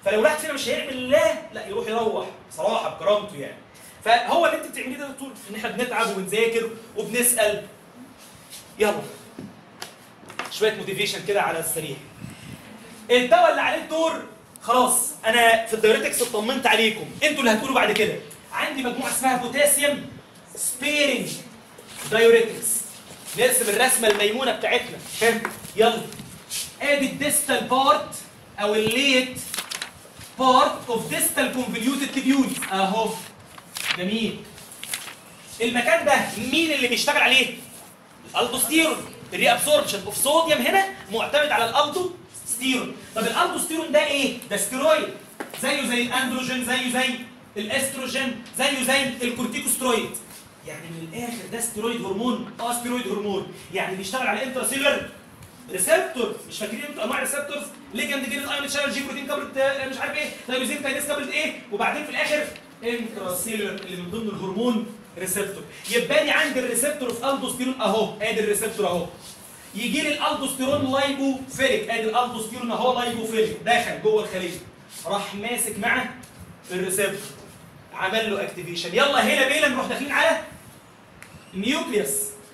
فلو واحد فينا مش هيعمل لا لا يروح يروح بصراحه بكرامته يعني. فهو اللي انت بتعمليه ده يا دكتور ان احنا بنتعب وبنذاكر وبنسال. يلا شويه موتيفيشن كده على السريع. الدواء اللي عليه الدور خلاص انا في الدايوريتكس اطمنت عليكم، انتوا اللي هتقولوا بعد كده. عندي مجموعه اسمها بوتاسيوم سبيرنج دايوريتكس. نرسم الرسمه الميمونه بتاعتنا. يلا ادي الديستال بارت او الليت بارت اوف ديستال كونفوليوتد تيبيولز اهو. جميل. المكان ده مين اللي بيشتغل عليه؟ الالدوستيرون. الري ابسوربشن اوف صوديوم هنا معتمد على الالدوستيرون. طب الالدوستيرون ده ايه؟ ده ستيرويد زيه زي الاندروجين، زيه زي الاستروجين، زيه زي الكورتيكوسترويد. يعني من الاخر ده ستيرويد هرمون. اه ستيرويد هرمون يعني بيشتغل على انتراسيلولر ريسبتور. مش فاكرين انتوا انواع الريسبتورز؟ ليجند جينيد ايون شانل جي بروتين كابلت مش عارف ايه تايروزين كاينيز كابلت ايه، وبعدين في الاخر انتراسيلولر اللي من ضمن الهرمون ريسبتور. يبقى لي عندي الريسبتور في الدوستيرون اهو. ادي الريسبتور اهو. يجي لي الالدوستيرون لايبوفيليك. ادي الالدوستيرون اهو لايبوفيليك دخل جوه الخليه راح ماسك مع الريسبتور عمل له اكتيفيشن. يلا هنا بينا نروح داخلين على النيوكليوس.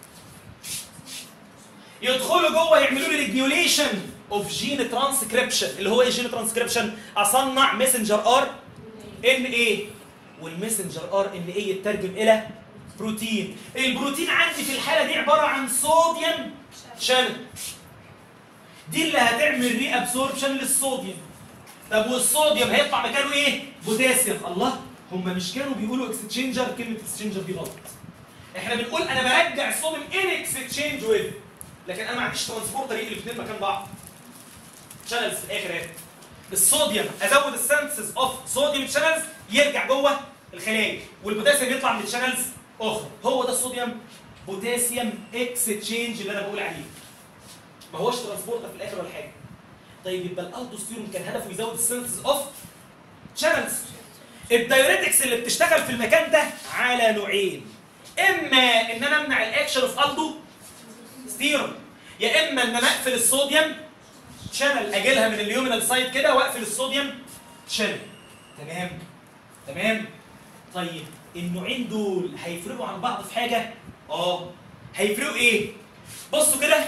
يدخلوا جوه يعملوا لي ريجوليشن اوف جين ترانسكريبشن. اللي هو ايه جين ترانسكريبشن؟ اصنع ميسنجر ار ان ايه، والميسنجر ار ان ايه يترجم الى بروتين. البروتين عندي في الحاله دي عباره عن صوديوم شانل. دي اللي هتعمل ري ابسوربشن للصوديوم. طب والصوديوم هيطلع مكانه ايه؟ بوتاسيوم. الله، هم مش كانوا بيقولوا اكستشينجر؟ كلمه اكستشينجر دي غلط. احنا بنقول انا برجع الصوديوم ان اكستشينج ويز، لكن انا ما عنديش ترانسبورتر يقلب الاثنين مكان بعض. شانلز في الاخر اهي. الصوديوم ازود السنسز اوف صوديوم شانلز يرجع جوه الخلايا، والبوتاسيوم يطلع من شانلز اخرى. هو ده الصوديوم بوتاسيوم اكستشينج اللي انا بقول عليه. ما هوش ترانسبورتر في الاخر ولا حاجه. طيب يبقى الالدوستيرون كان هدفه يزود السنسز اوف شانلز. الدايوريتكس اللي بتشتغل في المكان ده على نوعين، اما ان انا امنع الاكشن اوف الدو ستيرون، يا اما ان انا اقفل الصوديوم شانل، اجيلها من اليومينال سايد كده واقفل الصوديوم شانل. تمام تمام. طيب النوعين دول هيفرقوا عن بعض في حاجه؟ اه هيفرقوا ايه؟ بصوا كده،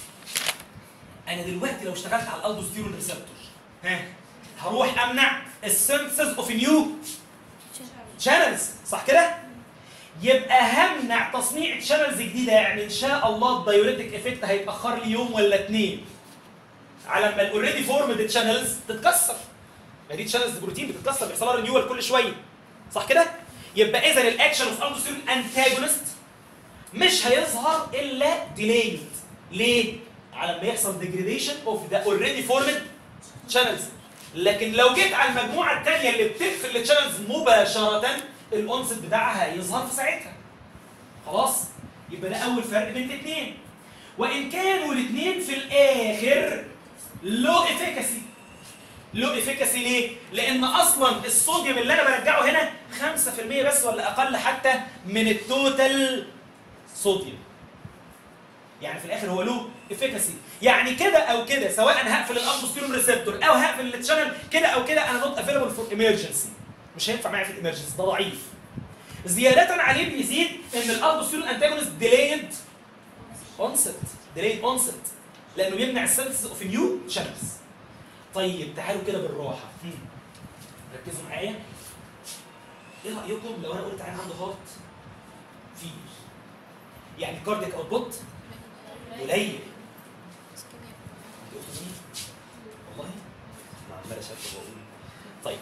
انا دلوقتي لو اشتغلت على الالدوستيرون ريسبتور ها هروح امنع السنسز اوف نيو شانلز، صح كده؟ يبقى همنع تصنيع شانلز جديده. يعني ان شاء الله الدايوريتك افكت هيتاخر لي يوم ولا اتنين على ما الاوريدي فورمد شانلز تتكسر. ما دي شانلز بروتين بتتكسر بيحصل لها رينيوال كل شويه، صح كده؟ يبقى اذا الاكشن اوف الدوستيرون انتاجونست مش هيظهر الا ديليد. ليه؟ على ما يحصل ديجريديشن اوف ذا اوريدي فورمد شانلز. لكن لو جيت على المجموعه الثانيه اللي بتقفل الشانلز مباشره الانست بتاعها هيظهر في ساعتها. خلاص؟ يبقى ده اول فرق بين الاثنين. وان كانوا الاثنين في الاخر لو افيكاسي. لو افيكاسي ليه؟ لان اصلا الصوديوم اللي انا برجعه هنا خمسة في المية بس ولا اقل حتى من التوتال صوديوم. يعني في الاخر هو له افيكاسي. يعني كده او كده سواء هقفل الالدوستيرون ريسبتور او هقفل التشانل كده او كده انا نوت افيلبل فور ايمرجنسي. مش هينفع معايا في الامرجنسي، ده ضعيف. زيادة عليه بيزيد ان الالدوستيرون انتاجونست ديلايد اونست. ديلايد اونست لانه بيمنع السنسز اوف نيو شانلز. طيب تعالوا كده بالراحه، ركزوا معايا. ايه رايكم لو انا قلت عين عنده هارت فيبر؟ يعني الكاردياك اوتبوت قليل. والله انا عمال اشتغل واقول طيب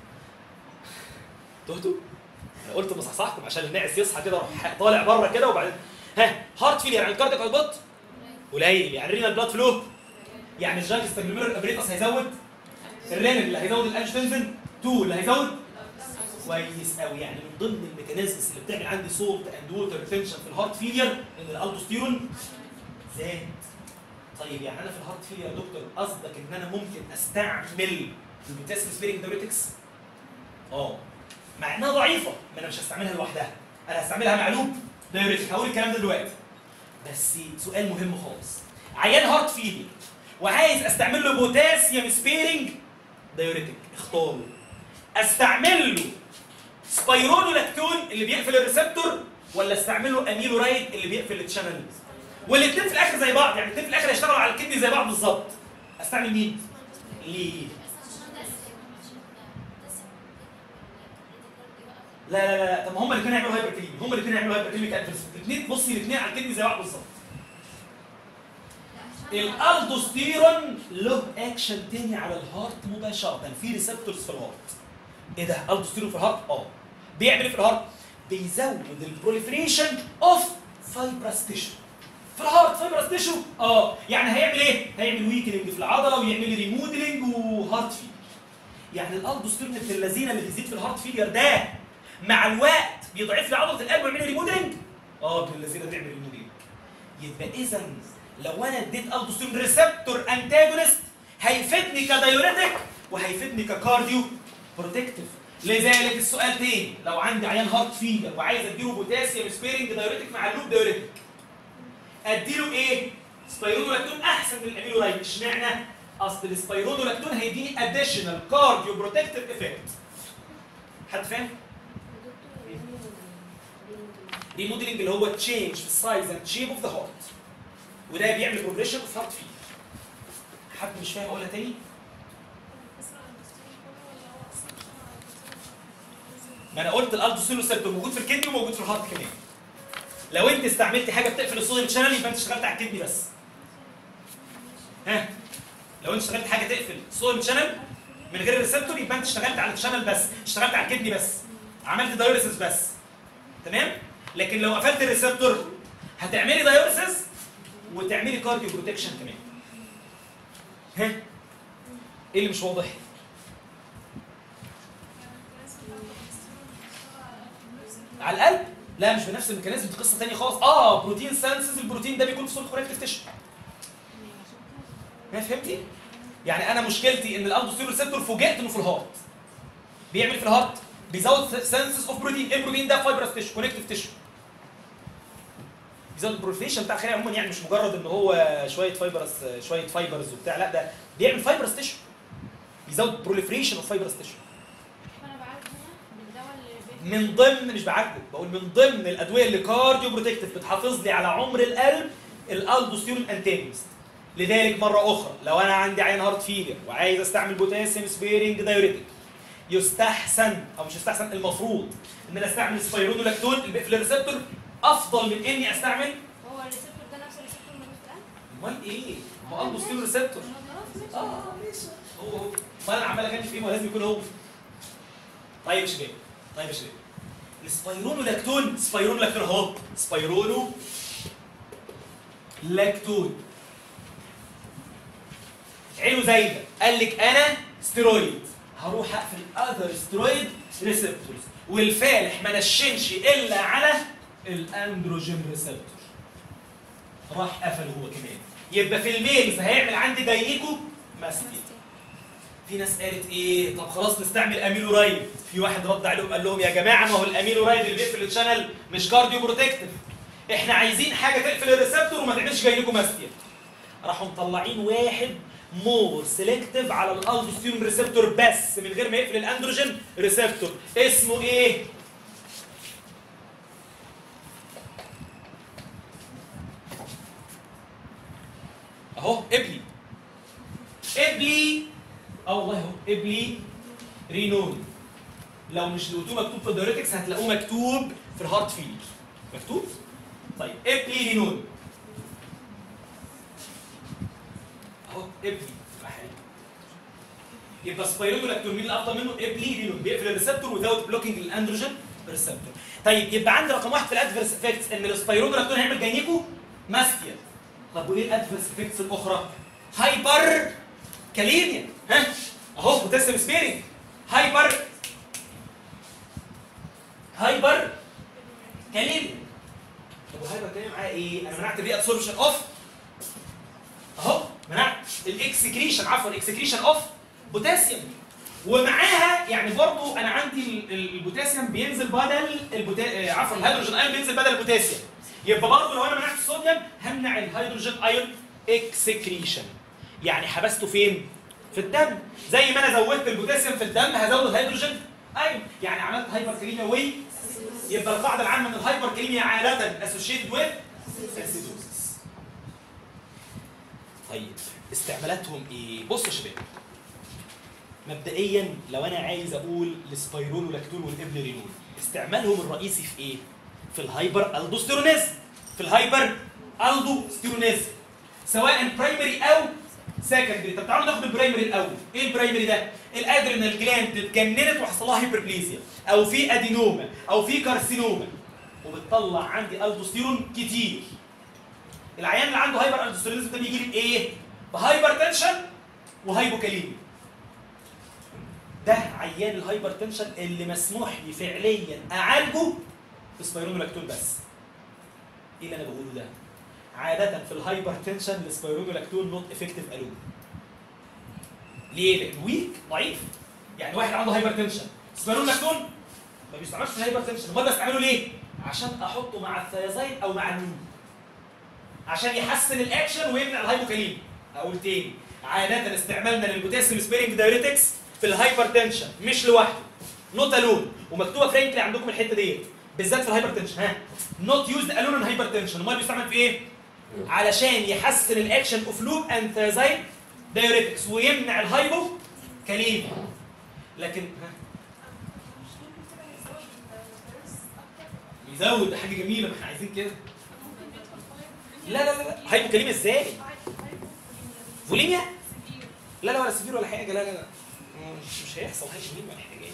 تهتوا؟ انا قلت بصحصحكم عشان الناعس يصحى كده اروح طالع بره كده وبعدين ها هارت فيلير. يعني الكاردياك اوتبوت قليل، يعني الرينال بلاد فلو، يعني الجانكس تاجلوميرال ابريتس هيزود الرينال اللي هيزود الانجيوتنسين اتنين اللي هيزود كويس قوي. يعني من ضمن الميكانيزمز اللي بتعمل عندي سولت اند ووتر ريتنشن في الهارت فيلير ان الالدوستيرون زاد. طيب يعني انا في الهارت فيلير يا دكتور قصدك ان انا ممكن استعمل البوتاسيوم سبيرنج دايوريتكس؟ اه مع انها ضعيفه، ما انا مش هستعملها لوحدها، انا هستعملها مع لوب دايوريتك. هقول الكلام ده دلوقتي. بس سؤال مهم خالص، عيان هارت فيلير وعايز استعمل له بوتاسيوم سبيرنج دايوريتك اختاره. استعمل له سبايرونولاكتون اللي بيقفل الريسبتور ولا استعمل له اميلورايد اللي بيقفل الشانل؟ والاثنين في الاخر زي بعض، يعني الاثنين في الاخر هيشتغلوا على الكدني زي بعض بالظبط. استعمل مين؟ ليه؟ لا لا لا طب ما هما الاثنين هيعملوا هايبركليميك، هما الاثنين هيعملوا هايبركليميك ادفرس، الاثنين بصي الاثنين على الكدني زي بعض بالظبط. الالدوستيرون له اكشن تاني على الهارت مباشره، في ريسبتورز في الهارت. ايه ده؟ الالدوستيرون في الهارت؟ اه. بيعمل ايه في الهارت؟ بيزود البروليفريشن اوف فايبرس تيشو. في الهارت فايبرس تيشو؟ اه، يعني هيعمل ايه؟ هيعمل ويكننج في العضله ويعمل ريموديلنج وهارت فيلير. يعني الالدوستيرون ابن اللذينه اللي بيزيد في الهارت فيلير ده مع الوقت بيضعف لي عضله القلب ويعمل ريموديلنج؟ اه ابن اللذينه بيعمل ريموديلنج. يبقى اذا لو انا اديت الدوستيرون ريسبتور انتاجونست هيفيدني كدايوريتك وهيفيدني ككارديو بروتكتيف. لذلك السؤال تاني، لو عندي عيان هارت فيلر وعايز اديله بوتاسيوم سبيرنج دايوريتك مع اللوب دايوريتك، اديله ايه؟ سبايرونولاكتون احسن من الاميلورايد. اشمعنى؟ اصل السبايرونولاكتون هيديني اديشنال كارديو بروتكتيف افكت. حد فاهم؟ ريموديلنج اللي هو تشينج في السايز اند شيب اوف ذا هارت، وده بيعمل بروجريشن اوف هارت فيلر. حد مش فاهم اقولها تاني؟ ما انا قلت الالدوستيرون ريسبتور موجود في الكدني وموجود في الهارت كمان. لو انت استعملتي حاجه بتقفل الصوديوم شانل يبقى انت اشتغلت على الكدني بس. ها؟ لو انت اشتغلت حاجه تقفل الصوديوم شانل من غير الريسبتور يبقى انت اشتغلت على الشانل بس، اشتغلت على الكدني بس، عملت دايوريسيس بس. تمام؟ لكن لو قفلت الريسبتور هتعملي دايوريسيس وتعملي كارديو بروتكشن كمان. ها؟ ايه اللي مش واضح؟ على القلب؟ لا مش بنفس الميكانيزم، دي قصه ثانيه خالص. اه بروتين سانسز، البروتين ده بيكون في صوره كونكتيف تيشو. ما فهمتي؟ يعني انا مشكلتي ان الالدوستيرون ريسبتور فوجئت انه في الهارت. بيعمل في الهارت بيزود سانسز اوف بروتين، ايه البروتين ده؟ فايبرس تيشو، كونكتيف تيشو. بيزود البروفيشن بتاع الخلايا عموما، يعني مش مجرد ان هو شويه فايبرس شويه فايبرز وبتاع، لا ده بيعمل فايبرس تيشو. بيزود بروليفريشن اوف فايبرس تيشو. من ضمن مش بعالجه، بقول من ضمن الادويه اللي كارديو بروتكتيف بتحافظ لي على عمر القلب الالدوستيرون انتاجونست. لذلك مره اخرى لو انا عندي عيان هارت فيلر وعايز استعمل بوتاسيوم سبيرنج دايوريتك، يستحسن او مش يستحسن، المفروض ان انا استعمل سبايرونولاكتون اللي بيقفل الريسبتور افضل من اني استعمل. هو الريسبتور ده نفس الريسبتور اللي موجود في القلب؟ امال ايه؟ هو الدوستيرون ريسبتور. اه ماشي هو هو. ما انا عمال اغني في ايه؟ ما لازم يكون هو. طيب يا شباب، طيب يا شباب، السبايرونولاكتون، سبايرونولاكتون اهو، سبايرونو لاكتون عينه زايده، قال لك انا ستيرويد هروح اقفل اذر ستيرويد ريسبتورز، والفالح ما نشنش الا على الاندروجين ريسبتور، راح قفل هو كمان. يبقى في الميلز هيعمل عندي جايكو ماستيا. في ناس قالت ايه؟ طب خلاص نستعمل اميلورايد. في واحد رد عليهم قال لهم يا جماعه ما هو الاميلورايد اللي بيقفل الشانل مش كارديو بروتكتيف، احنا عايزين حاجه تقفل الريسبتور وما تعملش جايكو ماستيا. راحوا مطلعين واحد مور سيلكتيف على الالدوستيرون ريسبتور بس من غير ما يقفل الاندروجين ريسبتور، اسمه ايه؟ اهو ابلي ابلي اه والله اهو ابلي رينون. لو مش لقيتوه مكتوب في الدايوريتكس هتلاقوه مكتوب في الهارت فيلر. مكتوب؟ طيب ابلي رينون اهو ابلي. يبقى سبايرونولاكتون مين الافضل منه؟ ابلي رينون، بيقفل الريسبتور وزود بلوكينج للاندروجين ريسبتور. طيب يبقى عندي رقم واحد في الادفيرس افكتس ان السبايرونولاكتون هيعمل جاينيكو ماستيا. طب وايه الادفيرس افكتس الاخرى؟ هايبر كاليميا. ها اهو بوتاسيوم سبيرنج. هايبر هايبر كاليميا. طب وهايبر كاليميا معاه ايه؟ انا منعت الري ابسوربشن اوف اهو، منعت الاكسكريشن، عفوا الاكسكريشن اوف بوتاسيوم، ومعاها يعني برضو انا عندي البوتاسيوم بينزل بدل البوتا... عفوا الهيدروجين ايون بينزل بدل البوتاسيوم. يبقى برضو لو انا منعت الصوديوم همنع الهيدروجين ايون اكسكريشن. يعني حبسته فين؟ في الدم. زي ما انا زودت البوتاسيوم في الدم هزود الهيدروجين ايوه، يعني عملت هايبركاليميا وي يبقى القاعده العامه ان الهايبركاليميا عاده اسوشيتد وذ اسيدوزس. طيب استعمالاتهم ايه؟ بصوا يا شباب، مبدئيا لو انا عايز اقول السبايرونولاكتون والابليرينول استعمالهم الرئيسي في ايه؟ في الهايبر الدوستيرونيزم. في الهايبر الدوستيرونيزم سواء برايمري او سكندري. طب تعالوا ناخد البرايمري الاول. ايه البرايمري ده؟ الادرينال جلاند اتجننت وحصل لها هايبربليزيا او في ادينوما او في كارسينوما وبتطلع عندي الدوستيرون كتير. العيان اللي عنده هايبر الدوستيرونيزم ده بيجي لي بايه؟ بهايبر تنشن وهايبوكاليميا. ده عيان الهايبر تنشن اللي مسموح لي فعليا اعالجه بسبايرونولاكتون بس. ايه اللي انا بقوله ده؟ عادة في الهايبر تنشن السبايرونولاكتون نوت افكتيف الون. ليه؟ لأنه ويك ضعيف. يعني واحد عنده هايبر تنشن سبايرونولاكتون ما بيستعملش في الهايبر تنشن، امال بستعمله ليه؟ عشان احطه مع الثيازايد او مع النون. عشان يحسن الاكشن ويمنع الهايبوكاليميا. اقول تاني، عادة استعمالنا للبوتاسيوم سبيرنج دايوريتكس في الهايبر تنشن مش لوحده. نوت الون، ومكتوبه فرانكلي عندكم الحته ديت بالذات في الهايبر تنشن. ها؟ نوت يوزد الون ان هايبر تنشن، امال بيستعمل في ايه؟ علشان يحسن الاكشن اوف لوب اند ثيازايد دايوريتكس ويمنع الهايبو كاليميا. لكن ها؟ يزود، ده حاجه جميله، ما احنا عايزين كده. لا لا لا هايبو كاليميا ازاي؟ فوليميا؟ لا لا ولا سفير ولا حاجه. لا لا لا مش مش هيحصل هايبو كاليميا ولا حاجه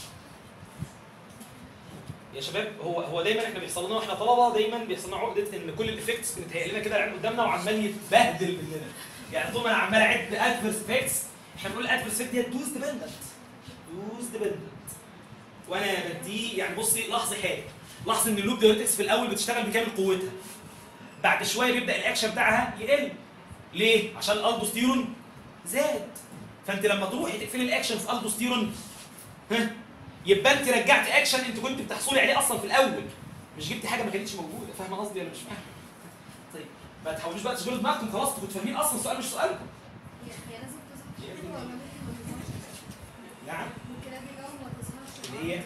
يا شباب. هو هو دايما احنا بيحصل لنا واحنا طلبه دايما بيحصل لنا عقده ان كل الافكتس بنتهيأ لنا كده العين قدامنا وعمال يتبهدل مننا. يعني طول ما انا عمال اعد ادفرس افكتس احنا بنقول الادفرس افكت ديت دوز ديبندنت دوز ديبندنت وانا بديه. يعني بصي لاحظي حاجه، لاحظي ان اللوب دايوريتكس في الاول بتشتغل بكامل قوتها، بعد شويه بيبدا الاكشن بتاعها يقل. ليه؟ عشان الالدوستيرون زاد. فانت لما تروحي تقفلي الاكشن في الالدوستيرون ها يبقى انت رجعت اكشن انت كنت بتحصلي عليه اصلا في الاول، مش جبتي حاجه ما كانتش موجوده. فاهمه قصدي ولا مش فاهمه؟ طيب ما تحاولوش بقى تشغلوا دماغكم، خلاص انتوا كنتوا فاهمين اصلا السؤال مش سؤالكم. هي لازم تظهر كده ولا ممكن ما تظهرش؟ نعم ممكن ادي لون ما تظهرش. اللي هي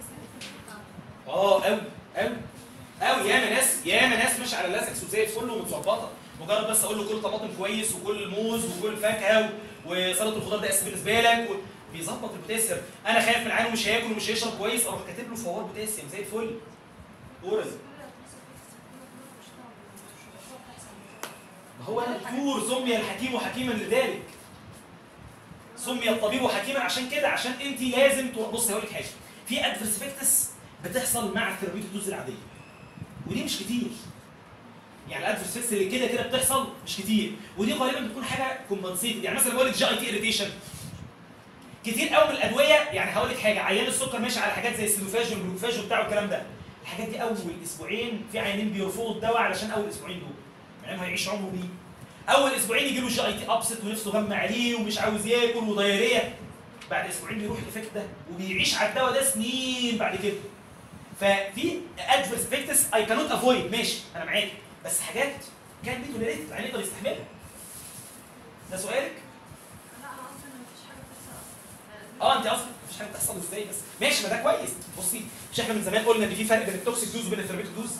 اه قوي قوي قوي. ياما ناس ياما ناس مش على اللاسكس وزي الفل ومتظبطه، مجرد بس اقول له كل طماطم كويس وكل موز وكل فاكهه وسلطه الخضار ده اساسي بالنسبه لك و... بيظبط البوتاسيوم. انا خايف من عينه مش هياكل ومش هيشرب كويس، اروح كاتب له فوار بوتاسيوم زي الفل اورال. ما هو الدكتور سمي الحكيم حكيما لذلك، سمي الطبيب حكيما عشان كده، عشان انت لازم بصي هقول لك حاجه، في ادفرس افكتس بتحصل مع الثيرابيوتيك دوز العاديه ودي مش كتير. يعني الادفرس افكتس اللي كده كده بتحصل مش كتير، ودي غالبا بتكون حاجه كومبنسيتد. يعني مثلا بقول لك جي اي تي اريتيشن كتير قوي من الادويه. يعني هقول لك حاجه، عيان السكر ماشي على حاجات زي السيلوفاج والجلوكوفاج وبتاع والكلام ده، الحاجات دي اول اسبوعين في عيانين بيرفضوا الدواء علشان اول اسبوعين دول يعني هيعيش عمره بيه. اول اسبوعين يجي له جي اي تي ابسط ونفسه غم عليه ومش عاوز ياكل وضياريه، بعد اسبوعين بيروح الافكت ده وبيعيش على الدواء ده سنين بعد كده. ففي ادفرس افكتس اي كانوت افويد، ماشي انا معاك، بس حاجات كان بي توليريت العيان يقدر يستحملها. ده سؤالك؟ اه انت اصلا مفيش حاجه بتحصل ازاي بس ماشي، ما ده كويس. بصي مش احنا من زمان قلنا ان في فرق بين التوكسيك دوز وبين الثيرابيوتيك دوز؟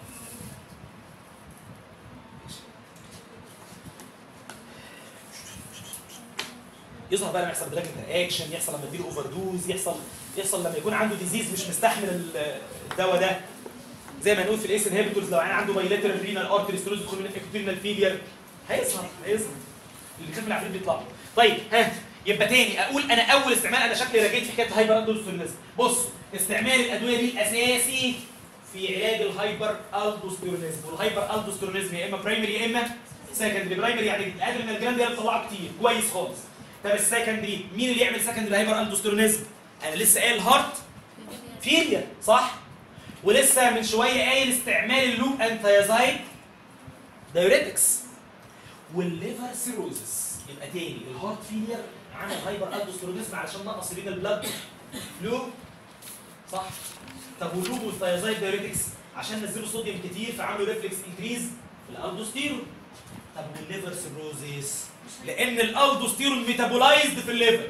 يظهر بقى لما يحصل دراج انتراكشن، يحصل لما يديله اوفر دوز، يحصل يحصل لما يكون عنده ديزيز مش مستحمل الدواء ده. زي ما نقول في الايس انهبيتورز، لو عين عنده بايلاترال رينال ارتري ستروز يدخل من اكتورنال فيلير هيظهر هيظهر اللي خاف من العفريت بيطلع. طيب ها يبقى تاني اقول انا اول استعمال، انا شكلي رجيت في حكايه هايبر الدوستيرونيزم. بصوا استعمال الادويه دي الاساسي في علاج الهايبر الدوستيرونيزم، والهايبر الدوستيرونيزم يا اما برايمري يا اما سكندري. برايمري يعني الادرينال جلاند هي اللي بتطلعه كتير كويس خالص. طب السكندري مين اللي يعمل سكندري هايبر الدوستيرونيزم؟ انا لسه قايل هارت فيلير صح؟ ولسه من شويه قايل استعمال اللوب انثيازايد دايوريتكس والليفر سيروزس. يبقى تاني الهارت فيلير عمل هايبر الدوستيرونيزم علشان نقص رينال بلاد فلو صح؟ طب واللوب والثيازايد دايوريتكس عشان نزلوا صوديوم كتير فعملوا ريفلكس انكريز في الالدوستيرون. طب والليفر سيروزيس؟ لان الالدوستيرون ميتابولايزد في الليفر.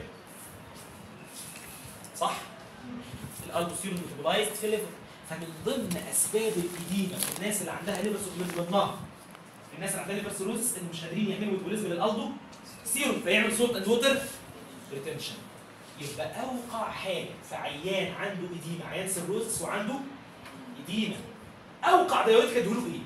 صح؟ الالدوستيرون ميتابولايزد في الليفر. فمن ضمن اسباب الاديمه في الناس اللي عندها ليفر من ضمنها الناس اللي عندها ليفر سيروزيس ان مش قادرين يعملوا ميتابوليزم للالدوستيرون فيعمل سولت اند ووتر ريتنشن. يبقى اوقع حاجه في عيان عنده اديمه، عيان سيروزيس وعنده اديمه، اوقع دايوريتك اديله ايه؟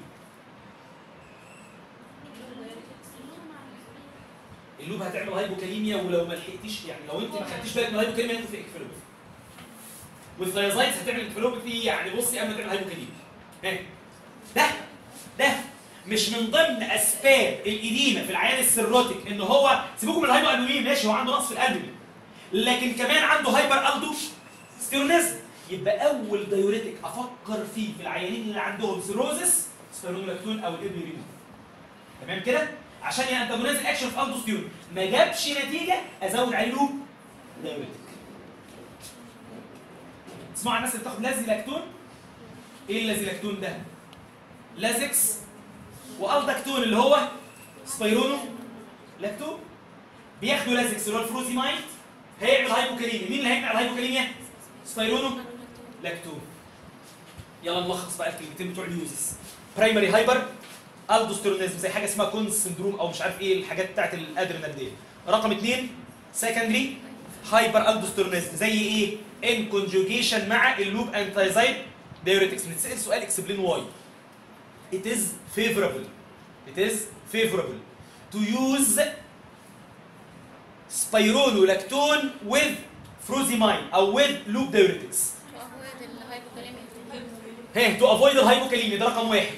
اللوب هتعمل هايبوكاليميا، ولو ما لحقتيش يعني لو انت ما خدتيش بالك من الهايبوكاليميا انت في اكفلوبي. والثيازايدز هتعمل اكفلوبي يعني بصي قبل ما تعمل هايبوكاليميا. ها ده ده مش من ضمن اسباب الاديمه في العيان السيروتيك ان هو سيبوكم من الهايبو البومين، ماشي هو عنده نقص في الالبومين لكن كمان عنده هايبر الدو ستيرونيزم. يبقى اول دايوريتك افكر فيه في العيانين اللي عندهم سيروزس سبيرونولاكتون او الابيريمون. تمام كده؟ عشان يعني انتاجونيز اكشن في الدوستيرون ما جابش نتيجه ازود عليه لوب دايوريتك. اسمعوا الناس اللي بتاخد لازيلاكتون. ايه اللازيلاكتون ده؟ لازكس والداكتون اللي هو سبيرونو لاكتون. بياخدوا لازكس اللي هو الفروزيمايد هيعمل هايبوكاليميا. مين اللي هيعمل هايبوكاليميا؟ سبيرونو لاكتون. يلا نلخص بقى الكلمتين بتوع اليوزز. برايمري هايبر الدوستيرونيزم زي حاجه اسمها كونز سندروم او مش عارف ايه الحاجات بتاعت الادرينال دي. رقم اثنين سكندري هايبر الدوستيرونيزم زي ايه؟ ان كونجوجيشن مع اللوب انتايزايد دايوريتكس. بنتسال سؤال اكسبلين واي. It is favorable. It is favorable to use spironolactone with furosemide او with loop diuretics. Hey, to avoid الهايبوكاليميا ده رقم واحد.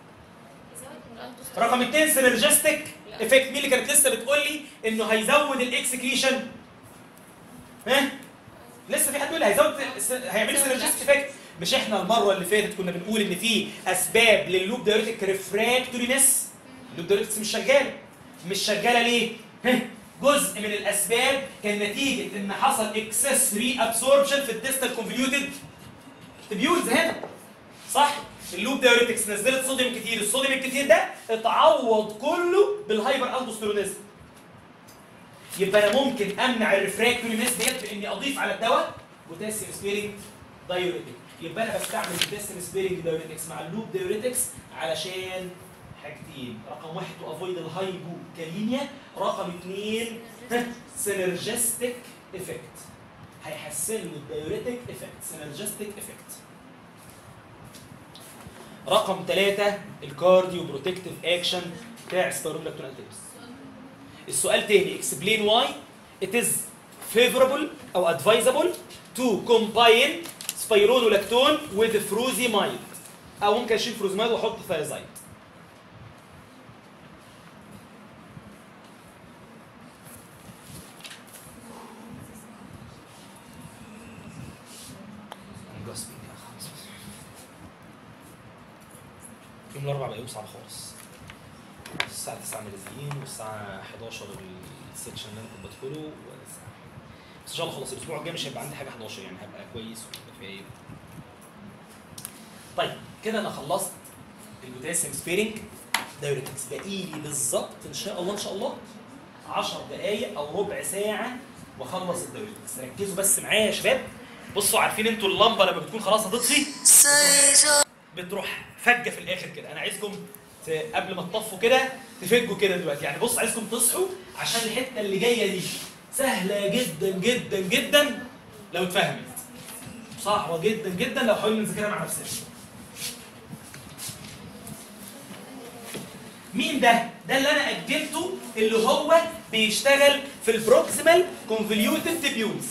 رقم اثنين سينرجستيك افكت. مين اللي كانت لسه بتقول لي انه هيزود الاكسكريشن؟ ها؟ لسه في حد بيقول لي هيزود هيعمل سينرجستيك افكت. مش احنا المره اللي فاتت كنا بنقول ان في اسباب لللوب دايوريتك ريفراكتورينس؟ اللوب دايوريتكس مش شغاله. مش شغاله ليه؟ جزء من الاسباب كان نتيجه ان حصل اكسس ري ابسوربشن في الديستال كونفوليوتد تبيولز هنا. صح؟ اللوب دايوريتكس نزلت صوديوم كتير، الصوديوم الكتير ده اتعوض كله بالهايبر الدوستيرونيزم. يبقى انا ممكن امنع الريفراكتورينس ديت باني اضيف على الدواء بوتاسيوم سبيرنج دايوريتك. يبقى انا بستعمل البوتاسيوم سبيرنج دايوريتكس مع اللوب دايوريتكس علشان حاجتين. رقم واحد تو افويد الهايبوكاليميا، رقم اثنين سينرجستيك افكت. هيحسن له الدايوريتك افكت، سينرجستيك افكت. رقم ثلاثة الكارديو بروتكتيف اكشن بتاع سبيرونولاكتون انتاجونست. السؤال تاني explain why it is favorable او advisable to combine spironolactone with furosemide او ممكن اشيل furosemide واحط thiazide. يوم الاربعاء بقى يوم صعب خالص. الساعة تسعة ملازمين والساعة حداشر السكشن اللي انا كنت بدخله بس ان شاء الله خلاص الاسبوع الجاي مش هيبقى عندي حاجة حداشر يعني هبقى كويس وهبقى فايق. طيب كده انا خلصت البوتاسيوم سبيرنج دايوريتكس. باقي لي بالظبط ان شاء الله ان شاء الله عشر دقايق او ربع ساعة واخلص الدايوريتكس. ركزوا بس معايا يا شباب. بصوا عارفين انتوا اللمبة لما بتكون خلاص هتطفي بتروح فجة في الاخر كده. انا عايزكم قبل ما تطفوا كده تفجوا كده دلوقتي. يعني بص عايزكم تصحوا عشان الحته اللي جايه دي سهله جدا جدا جدا لو اتفهمت، صعبه جدا جدا لو حاولنا نذاكرها مع نفسنا. مين ده؟ ده اللي انا اجلته اللي هو بيشتغل في البروكسيمال كونفوليوتد تيبيولز.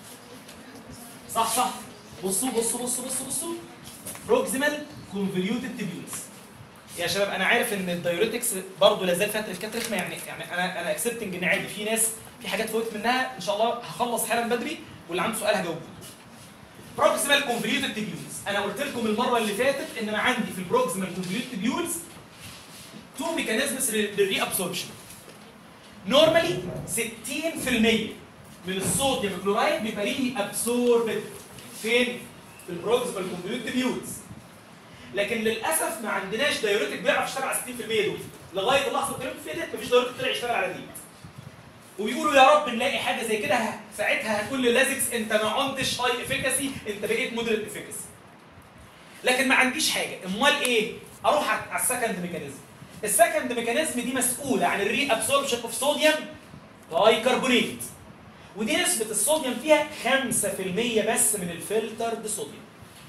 صح صح. بصوا بصوا بصوا بصوا بصوا بروكسيمال كونفوليوتد تيبيولز. يا شباب انا عارف ان الدايوريتكس برضه لا زال فيها تريكات رخمه يعني يعني انا انا اكسبتنج ان عادي في ناس في حاجات فوت منها ان شاء الله هخلص حالا بدري واللي عنده سؤال هجاوبه. بروكسيمال كونفوليوتد تيبيولز انا قلت لكم المره اللي فاتت ان انا عندي في البروكسيمال كونفوليوتد تيبيولز تو ميكانيزمز للري ابسوربشن. نورمالي ستين بالمية من الصوديوم كلورايد بيبقى ري ابسوربد فين؟ في البروكسيمال كونفوليوتد تيبيولز. لكن للاسف ما عندناش دايوريتك بيعرف يشتغل على ستين بالمية دول. لغايه اللحظه اللي في ايدك مفيش ضروري طلع يشتغل على دي. وبيقولوا يا رب نلاقي حاجه زي كده، ساعتها هتقول للازكس انت ما عدتش هاي افيكاسي، انت بقيت مودريت افيكاسي. لكن ما عنديش حاجه، امال ايه؟ اروح على السكند ميكانيزم. السكند ميكانيزم دي مسؤوله عن الري ابسوربشن اوف صوديوم باي كربونيت. ودي نسبه الصوديوم فيها خمسة في المية بس من الفلترد صوديوم.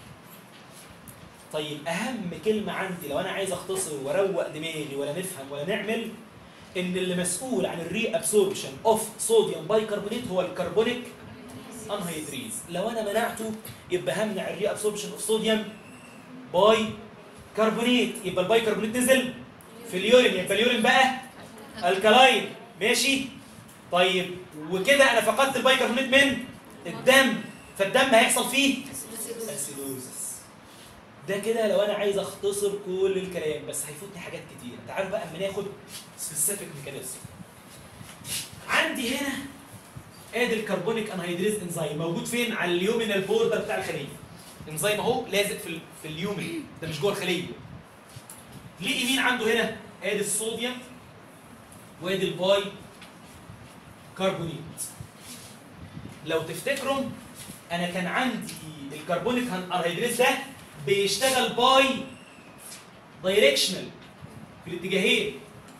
طيب اهم كلمه عندي لو انا عايز اختصر واروق دماغي ولا نفهم ولا نعمل، ان اللي مسؤول عن الري ابسوربشن اوف صوديوم باي كربونيت هو الكربونيك انهيدريز. لو انا منعته يبقى همنع الري ابسوربشن اوف صوديوم باي كربونيت، يبقى الباي كربونيت نزل في اليورين، يبقى اليورين بقى الكلاين. ماشي؟ طيب وكده انا فقدت الباي كربونيت من الدم، فالدم هيحصل فيه اسيدوزس. ده كده لو انا عايز اختصر كل الكلام، بس هيفوتني حاجات كتير. تعالوا بقى اما ناخد سبيسيفيك ميكانيزم. عندي هنا ادي الكربونيك انهيدريز انزيم موجود فين؟ على اليومينال بوردر بتاع الخليه. انزيم اهو لازق في في اليومين ده، مش جوه الخليه. ليه مين عنده هنا؟ ادي الصوديوم وادي الباي كربونيت. لو تفتكروا انا كان عندي الكربونيك انهيدريز ده بيشتغل باي دايركشنال في الاتجاهين.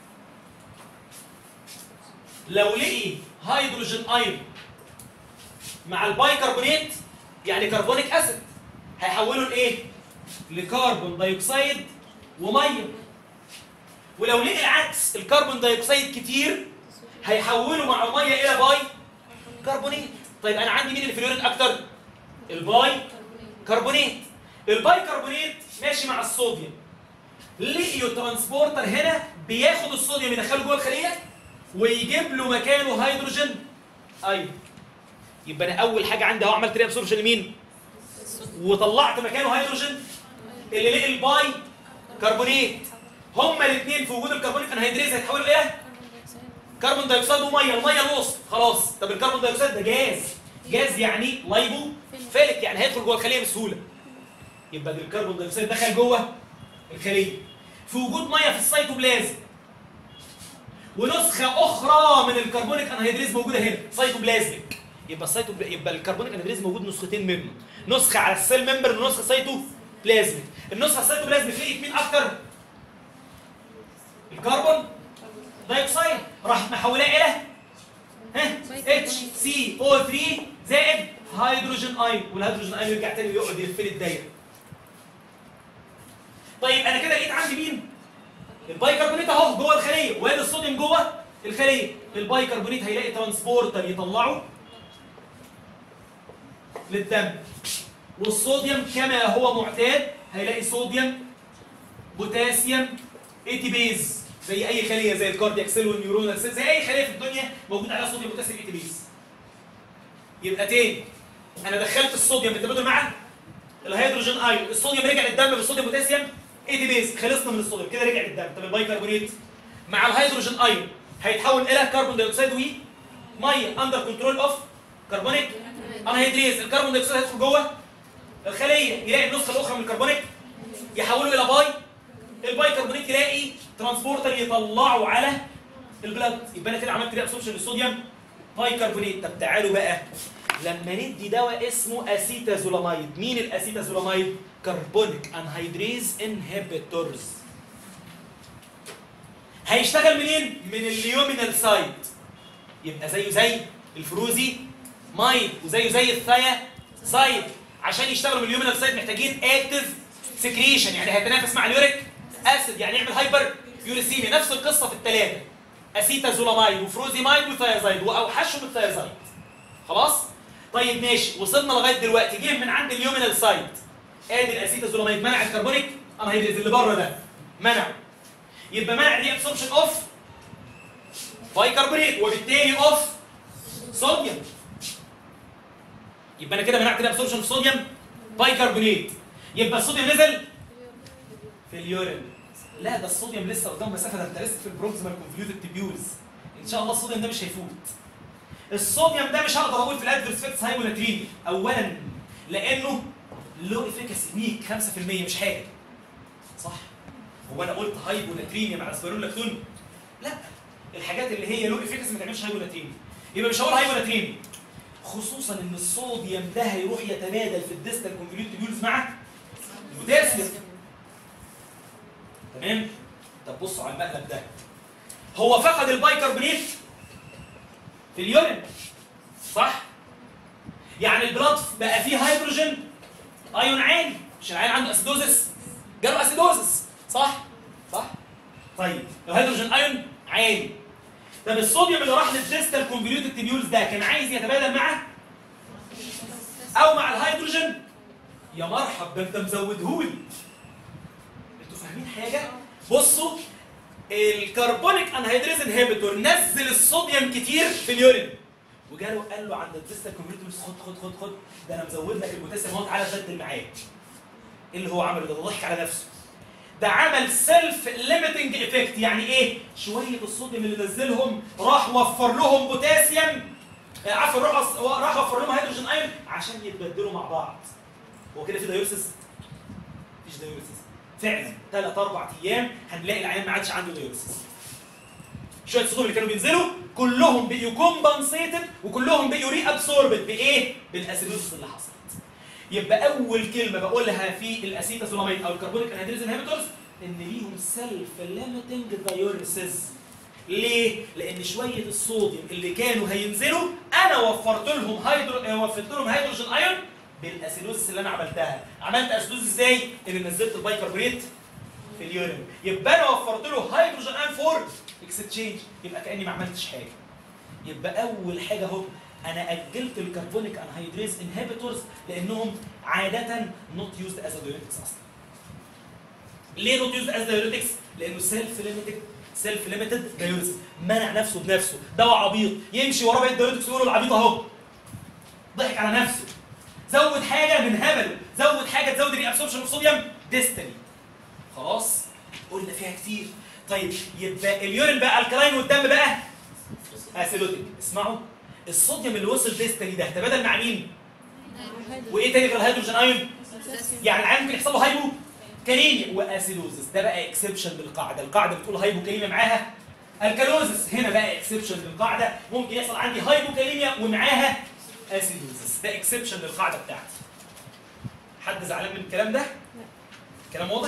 لو لقي هيدروجين ايون مع الباي كربونيت يعني كربونيك اسيد، هيحوله لايه؟ لكربون دايوكسيد وميه. ولو لقي العكس الكربون دايوكسيد كتير هيحوله مع الميه الى باي كربونيت. طيب انا عندي مين اللي في اليورين اكتر؟ الباي كربونيت. الباي كربونيت ماشي مع الصوديوم، لقيوا ترانسبورتر هنا بياخد الصوديوم يدخله جوه الخليه ويجيب له مكانه هيدروجين ايون. يبقى انا اول حاجه عندي اهو عملت ري ابسوربشن لمين؟ وطلعت مكانه هيدروجين اللي لقي الباي كربونيت. هما الاثنين في وجود الكربونيك انهيدريز هيتحولوا الى كربون دايوكسيد وميه، الميه الوسط خلاص. طب الكربون دايوكسيد ده جاز، جاز يعني لايبو فيلك، يعني هيدخل جوه الخليه بسهوله. يبقى الكربون دايوكسيد دخل جوه الخليه في وجود ميه في السيتوبلازم، ونسخه اخرى من الكربونيك انهيدريز موجوده هنا سيتوبلازميك. يبقى السيتو يبقى الكربونيك انهيدريز موجود نسختين منه، نسخه على السيل ممبر ونسخه سيتوبلازميك. النسخه السيتوبلازميك لقيت مين اكتر؟ الكربون دايوكسيد، راحت محولاه الى ها اتش سي او ثلاثة زائد هيدروجين ايون، والهيدروجين ايون يرجع تاني ويقعد يلف لي الدايره. طيب انا كده لقيت عندي مين؟ البايكربونيت اهو جوه الخليه، وادي الصوديوم جوه الخليه. البايكربونيت هيلاقي ترانسبورتر يطلعه للدم، والصوديوم كما هو معتاد هيلاقي صوديوم بوتاسيوم اي تي بيز زي اي خليه، زي الكاردياك سيل والنيورونال سيل، زي اي خليه في الدنيا موجود عليها صوديوم بوتاسيوم اي تي بيز. يبقى تاني انا دخلت الصوديوم بالتبادل مع الهيدروجين ايون، الصوديوم رجع للدم بالصوديوم بوتاسيوم اي تي بيز، خلصنا من الصوديوم كده رجع للدم. طب البايكربونيت مع الهيدروجين ايون هيتحول الى كربون دايوكسيد وميه اندر كنترول اوف كربونيك انهيدريز. الكربون دايوكسيد هيدخل جوه الخليه يلاقي النسخه الاخرى من الكربونيك يحوله الى باي، البايكربونيت يلاقي ترانسبورتر يطلعه على البلاد. يبقى انا كده عملت ري ابسوربشن للصوديوم بايكربونيت. طب تعالوا بقى لما ندي دواء اسمه اسيتازولاميد. مين الاسيتازولاميد؟ كربونيك انهيدريز انهبيتورز. هيشتغل منين؟ من اليومينال سايد. يبقى زيه زي الفروزي مايد وزيه زي الثايا سايد. عشان يشتغلوا من اليومينال سايد محتاجين اكتف سكريشن، يعني هيتنافس مع اليوريك اسيد، يعني يعمل هايبر يوريسيميا. نفس القصه في الثلاثه، اسيتازولاميد وفروزيمايد وثايازايد، واوحشهم الثايازايد. خلاص؟ طيب ماشي، وصلنا لغايه دلوقتي. جه من عند اليومينال سايد ادي الاسيتازولاميد منع الكربونيك انهيدريز اللي بره ده، منع. يبقى منع ري ابسوربشن اوف بايكربونيت وبالتالي اوف صوديوم. يبقى انا كده منعت ري ابسوربشن اوف صوديوم بايكربونيت. يبقى الصوديوم نزل في اليورين. لا ده الصوديوم لسه قدام مسافه، ده انت لسه في البروكسيمال كونفليوتد تبيولز. ان شاء الله الصوديوم ده مش هيفوت. الصوديوم ده مش هقدر اقول في الادفيرس افكتس هايبوناتريميا، اولا لانه لو افيكاسي ويك خمسة في المية مش حاجه. صح؟ هو انا قلت هايبوناتريميا مع اسبيرونلاكتون؟ لا، الحاجات اللي هي لو افكس ما تعملش هايبوناتريميا، يبقى مش هقول هايبوناتريميا، خصوصا ان الصوديوم ده هيروح يتبادل في الديستال كونفوليوت تيبيولز مع البوتاسيوم. تمام؟ طب بصوا على المقلب ده، هو فقد البايكربونات في اليورين صح؟ يعني البلاد بقى فيه هيدروجين ايون عالي، مش العيان عنده اسيدوزس؟ جاله اسيدوزس صح؟ صح؟ طيب الهيدروجين ايون عالي، طب الصوديوم اللي راح للديستال كونفوليوتد تيبيولز ده كان عايز يتبادل مع او مع الهيدروجين؟ يا مرحب، ده انت مزودهولي. انتوا فاهمين حاجه؟ بصوا، الكربونيك انهيدريز انهبيتور نزل الصوديوم كتير في اليورين، وجاله قال له عند الديستال كونفوليوتد خد خد خد خد ده انا مزود لك البوتاسيوم اهو، تعالى بدل معايا. ايه اللي هو عمله ده؟ ضحك على نفسه. ده عمل سيلف ليميتنج افكت. يعني ايه؟ شويه الصوديوم اللي نزلهم راح وفر لهم بوتاسيوم، عفوا راح راح وفر لهم هيدروجين ايون عشان يتبدلوا مع بعض. هو كده في دايورسيس؟ مفيش دايورسيس فعلا. ثلاث اربع ايام هنلاقي العيان ما عادش عنده دايورسيس. شويه الصوديوم اللي كانوا بينزلوا كلهم بقوا كومبنسيتد وكلهم بقوا ري ابسوربد بايه؟ بالاسيدوزس اللي حصلت. يبقى اول كلمه بقولها في الاسيتازولاميد او الكربونيك انهيدريز انهبيتورز ان ليهم سيلف ليميتنج دايورسيس. ليه؟ لان شويه الصوديوم اللي كانوا هينزلوا انا وفرت لهم هيدرو وفرت لهم هيدروجين ايون بالاسيدوزس اللي انا عملتها. عملت اسيدوزس ازاي؟ ان نزلت البايكربونات في اليورين، يبقى انا وفرت له هيدروجين ايون فور اكستشينج، يبقى كاني ما عملتش حاجه. يبقى اول حاجه اهو انا اجلت الكربونيك انهيدريز انهبيتورز لانهم عاده نوت يوزد از دايوريتكس اصلا. ليه نوت يوزد از دايوريتكس؟ لانه سيلف ليميتد سيلف ليميتد دايوريتكس، منع نفسه بنفسه. دواء عبيط يمشي وراه بقيه دايوريتكس يقولوا العبيط اهو، ضحك على نفسه. زود حاجه من هبله، زود حاجه تزود الري ابسوربشن اوف صوديوم ديستني. خلاص قلنا فيها كتير. طيب يبقى اليورين بقى الكلاين والدم بقى اسيدوتيك. اسمعوا، الصوديوم اللي وصل ديستني ده تبادل مع مين؟ وايه تاني غير الهيدروجين ايون؟ يعني العيان ممكن يحصل له هايبو كاليميا واسيدوزس. ده بقى اكسبشن للقاعده، القاعده بتقول هايبو كاليميا معاها الكالوزس، هنا بقى اكسبشن للقاعده، ممكن يحصل عندي هايبو كاليميا ومعاها اسيدوزس. ده اكسبشن للقاعده بتاعتي. حد زعلان من الكلام ده؟ كلام واضح؟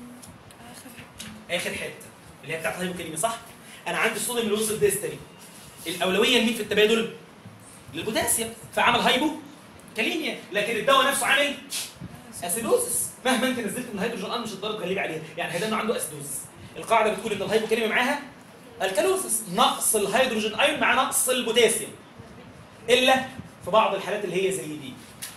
اخر حته اللي هي بتاعت الهايبو كاليميا صح؟ انا عندي الصوديوم اللي وصل ديستني، الاولويه لمين في التبادل؟ للبوتاسيوم، فعمل هايبو كاليميا، لكن الدواء نفسه عامل اسيدوزس. مهما انت نزلت من الهيدروجين ايون مش هتضطر تغلب عليها، يعني هيدا انه عنده اسيدوزس. القاعده بتقول ان الهايبو كاليميا معاها الكالوزس، نقص الهيدروجين ايون مع نقص البوتاسيوم، الا في بعض الحالات اللي هي زي دي.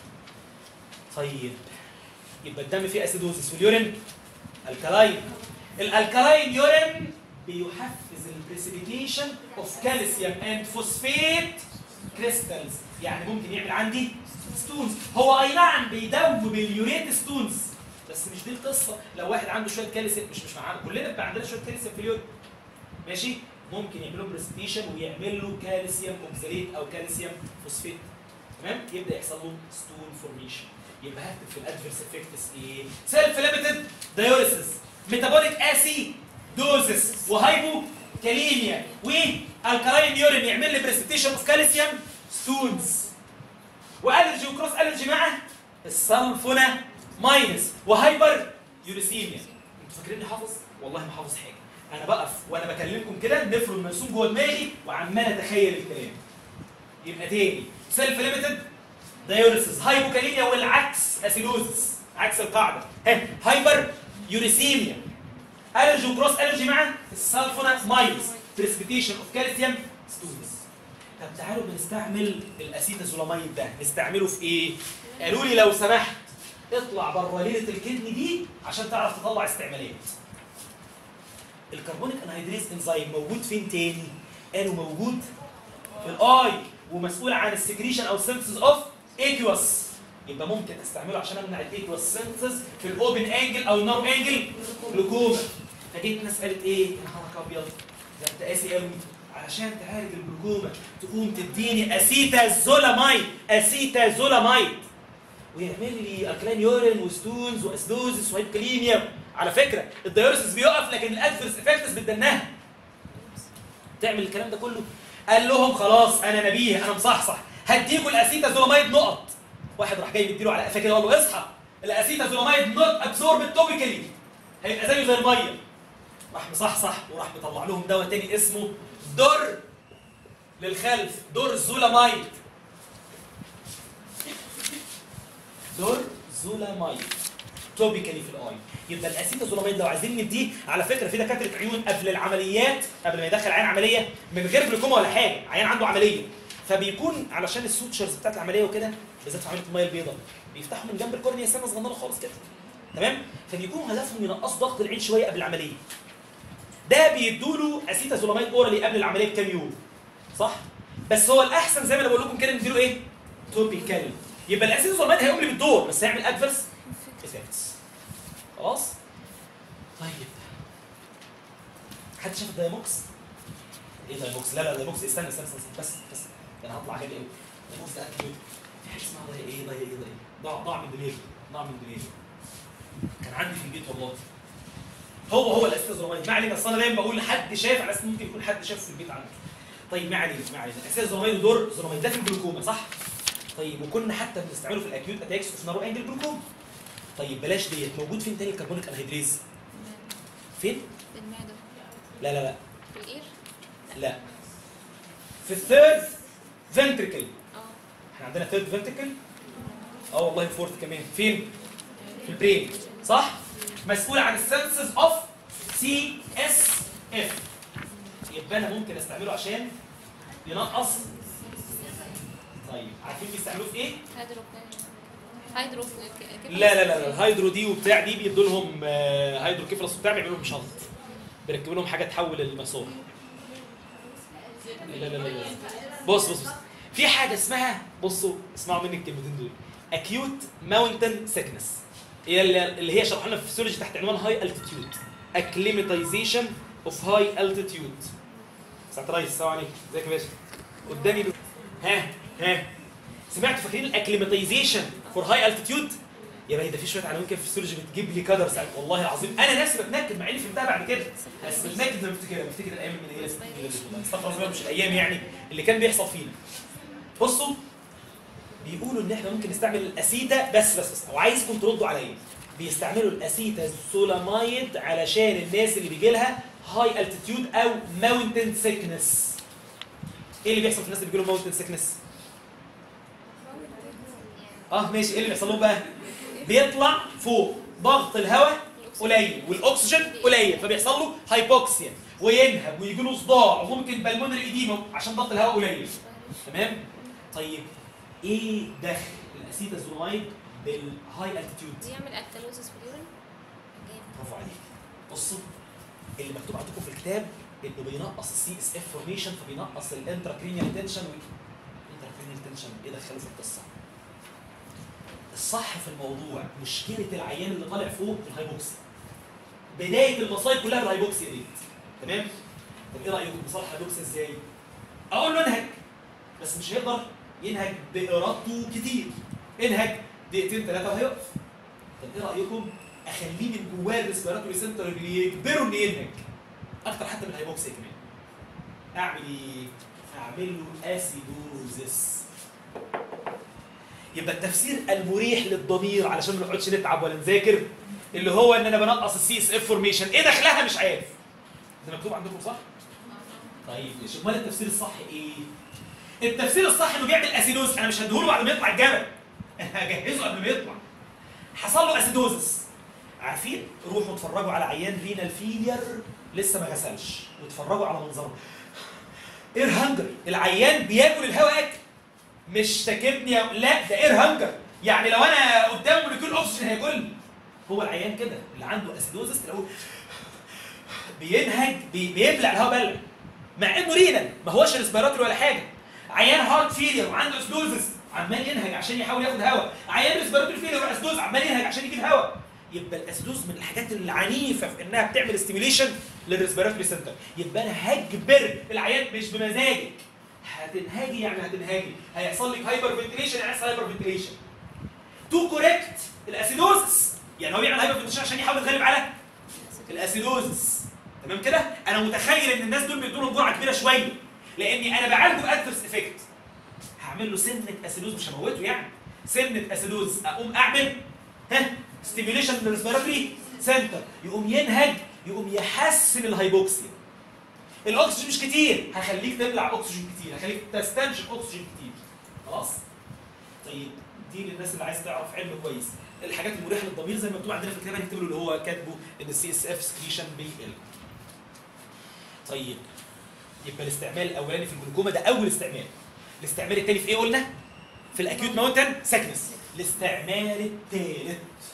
طيب يبقى الدم فيه اسيدوزس واليورين الكلاين. الالكلاين يورين بيحفز البريسيبيتيشن اوف كالسيوم اند فوسفيت كريستالز، يعني ممكن يعمل عندي ستونز. هو اي نعم بيدوب اليوريت ستونز، بس مش دي القصه. لو واحد عنده شويه كالسيوم، مش مش معانا كلنا بيبقى عندنا شويه كالسيوم في اليورين ماشي، ممكن يعمل له بريسيبيتيشن ويعمل له كالسيوم اوكساليت او كالسيوم فوسفيت، تمام؟ يبدا يحصل له ستون فورميشن. يبقى هكتب في الادفيرس افكتس ايه؟ سيلف ليميتد دايوريسيس، ميتابوليك اسي دوزس، وهايبو كاليميا، والكلاين يورين يعمل لي بريسبيتيشن اوف كالسيوم ستونز، والرجي وكروس الرجي مع السلفونا ماينس، وهايبر يوريسيميا. انتوا فاكريني حافظ؟ والله ما حافظ حاجه. انا بقف وانا بكلمكم كده نفرض مرسوم جوه دماغي وعمال اتخيل الكلام. يبقى تاني سيلف ليميتد دايوريسيس، هايبو كاليميا، والعكس اسيدوزس، عكس القاعده. ها هايبر يوريسيميا، الرجي وكروس الرجي مع السلفونا ماينس، بريسبيتيشن اوف كالسيوم ستونز. طب تعالوا بنستعمل الاسيتازولاميد ده، نستعمله في ايه؟ قالوا لي لو سمحت اطلع بره ليله الكدن دي عشان تعرف تطلع استعمالات. الكربونيك انهيدريز انزيم موجود فين تاني؟ قالوا موجود في الاي ومسؤول عن السكريشن او سينثيز اوف ايكوس. يبقى ممكن استعمله عشان امنع الايكوس سينثيز في الاوبن انجل او النار انجل جلوكوما. فجيت الناس قالت ايه؟ يا نهارك ابيض ده انت قاسي قوي، علشان تعالج الجلوكوما تقوم تديني اسيتازولاميد، اسيتازولاميد ويعمل لي الكلاين يورين وستونز واسدوزس وهايبوكاليميا على فكره الدايوريسيس بيقف لكن الادفيرس افكتس بتدنها. تعمل الكلام ده كله. قال لهم خلاص انا نبيه انا مصحصح هديكوا الاسيتازولاميد نقط. واحد راح جاي مديله على قفاه كده وقال له اصحى الاسيتازولاميد نوت ابزورب توبيكالي هيبقى زيه زي الميه. راح مصحصح وراح مطلع لهم دواء تاني اسمه دور للخلف دور زولاميد. دور زولاميد توبيكالي في الاي. يبقى الاسيتازولاميد لو عايزين نديه على فكره في دكاتره عيون قبل العمليات قبل ما يدخل عيان عمليه من غير جلوكوما ولا حاجه عيان عنده عمليه فبيكون علشان السوتشرز بتاعت العمليه وكده بالذات في عمليه الميه البيضاء بيفتحوا من جنب الكورنيا سنه صغننه خالص كده تمام. فبيكون هدفهم ينقصوا ضغط العين شويه قبل العمليه. ده بيدوا له اسيتازولاميد اورالي قبل العمليه بكام يوم صح؟ بس هو الاحسن زي ما انا بقول لكم كده نديله ايه؟ توبيكال. يبقى الاسيتازولاميد هيقوم لي بالدور بس هيعمل ادفيرس افكتس. خلاص؟ طيب حد شاف الدايموكس؟ ايه دايموكس؟ لا لا دايموكس استنى استنى استنى بس بس انا هطلع جالي قوي. دايموكس ده اكيد في حاجه اسمها ضايع ايه ضايع ايه ضايع ضاع ضاع من دماغي ضاع من دماغي. كان عندي في البيت والله. هو هو الاسيتازولاميد ما علينا اصل انا دايما بقول لحد شاف على اساس ممكن يكون حد شاف في البيت عنده. طيب ما علينا ما علينا الاسيتازولاميد دور زولاميد ده في الجلوكوما صح؟ طيب وكنا حتى بنستعمله في الاكيوت اتاكس وفي نارو انجل جلوكوما. طيب بلاش ديت موجود فين تاني الكربونيك انهيدريز؟ فين؟ في المعدة. لا لا لا في الاير؟ لا في الثيرد فنتريكل. اه احنا عندنا ثيرد فنتريكل اه والله فورث كمان فين؟ في البرين صح؟ مسؤول عن السنسز اوف سي اس اف. يبقى انا ممكن استعمله عشان ينقص. طيب عارفين بيستعملوه في ايه؟ هيدرو هيدرو لا لا لا الهيدرو دي وبتاع دي بيدوا لهم هيدرو كيفلس وبتاع بيعملوا لهم شنط بيركبوا لهم حاجه تحول المسار. لا لا لا بص بص بص في حاجه اسمها بصوا اسمعوا مني الكلمتين دول اكيوت ماونتن سيكنس هي اللي هي شرحنا لنا في الفسيولوجي تحت عنوان هاي التيتيود اكليماتيزيشن اوف هاي التيتيود. سعد ريس السلام عليكم ازيك يا باشا قدامي ب... ها ها سمعتوا فاكرين الاكليماتيزيشن فور هاي التيتيود؟ يا بني ده في شويه عناوين كده في الفسيولوجي بتجيب لي كدر ساعات والله العظيم انا نفسي بتنكد مع اني فهمتها بعد كده بس بتنكد لما بفتكرها بفتكر الايام المنيله استغفر الله مش الايام يعني اللي كان بيحصل فينا. بصوا بيقولوا ان احنا ممكن نستعمل الاسيتا بس بس بس وعايزكم تردوا عليا بيستعملوا الاسيتازولاميد علشان الناس اللي بيجي لها هاي التيتيود او ماونتن سيكنس. ايه اللي بيحصل في الناس اللي بيجي لهم ماونتن سيكنس؟ اه ماشي ايه اللي بيحصل لهم بقى؟ بيطلع فوق ضغط الهواء قليل والاكسجين قليل فبيحصل له هايبوكسيا وينهب ويجي له صداع وممكن بالمونري ايديما عشان ضغط الهواء قليل. تمام؟ طيب ايه دخل الاسيتازولاميد بالهاي التيتيود؟ يعمل اكتالوزس في اليورين. برافو عليك. بصوا اللي مكتوب عندكم في الكتاب انه بينقص السي اس اف فورميشن فبينقص الانتراكرينيال تنشن الانتراكرينيال تنشن ايه دخله في القصه؟ الصح في الموضوع مشكله العيان اللي طالع فوق الهايبوكسيا. بدايه المصايب كلها بالهايبوكسيا دي. تمام؟ طب ايه رايكم بصالح الهايبوكسيا ازاي؟ اقول له انهج بس مش هيقدر ينهج بارادته كتير. انهج دقيقتين ثلاثه وهيقف. طب ايه رايكم اخليه من جواه الريسبيراتوري سنتر اللي يجبره انه ينهج اكتر حتى من الهايبوكسيا كمان. اعمل ايه؟ اعمل له اسيدوزس. يبقى التفسير المريح للضمير علشان ما نقعدش نتعب ولا نذاكر اللي هو ان انا بنقص السي اس اف فورميشن. ايه دخلها مش عارف. ده مكتوب عندكم صح؟ طيب ماشي امال التفسير الصح ايه؟ التفسير الصح انه بيعمل اسيدوز. انا مش هديهوله بعد ما يطلع الجبل انا هجهزه قبل ما يطلع. حصل له اسيدوزس. عارفين؟ روحوا اتفرجوا على عيان رينال فيلير لسه ما غسلش واتفرجوا على منظره. اير هانجر العيان بياكل الهواء اكل مش تاكبني لا ده اير هانجر يعني لو انا قدامه موليكيول اوكسجين هياكلني. هو العيان كده اللي عنده اسيدوزس تلاقوه بينهج بي بيبلع الهواء بلع مع انه رينال ما هوش ريسبيراتوري ولا حاجه. عيان هارت فيلير وعنده اسيدوزس عمال ينهج عشان يحاول ياخد هواء. عيان ريسبيراتوري فيلير واسيدوز عمال ينهج عشان يجيب هواء. يبقى الاسيدوز من الحاجات العنيفه في انها بتعمل ستيميليشن للريسبيراتوري سنتر. يبقى انا هجبر العيان مش بمزاجك. هتنهاجي يعني هتنهاجي هيحصل لك هايبر فنتيليشن يعني هيحصل هايبر فنتيليشن. تو كوريكت الاسيدوزس يعني هو بيعمل هايبر فنتيليشن عشان يحاول يتغلب على الاسيدوزس. تمام كده؟ انا متخيل ان الناس دول بيدوا لهم جرعه كبيره شويه لاني انا بعالجه ادفرس افكت. هعمل له سنه اسيدوز، مش هموته يعني، سنه اسيدوز، اقوم اعمل ها ستيميوليشن للريسبيراتوري سنتر، يقوم ينهج، يقوم يحسن الهايبوكسيا. الاكسجين مش كتير، هخليك تبلع اكسجين كتير، هخليك تستنشق اكسجين كتير. خلاص؟ طيب دي للناس اللي عايز تعرف علم كويس. الحاجات المريحه للضمير زي ما مكتوب عندنا في الكتاب هنكتب له اللي هو كاتبه ان السي اس اف سكريشن بيقل. طيب يبقى الاستعمال الاولاني في الجلوكوما ده اول استعمال. الاستعمال الثاني في ايه قلنا؟ في الاكيوت ماونتن ساكنس. الاستعمال الثالث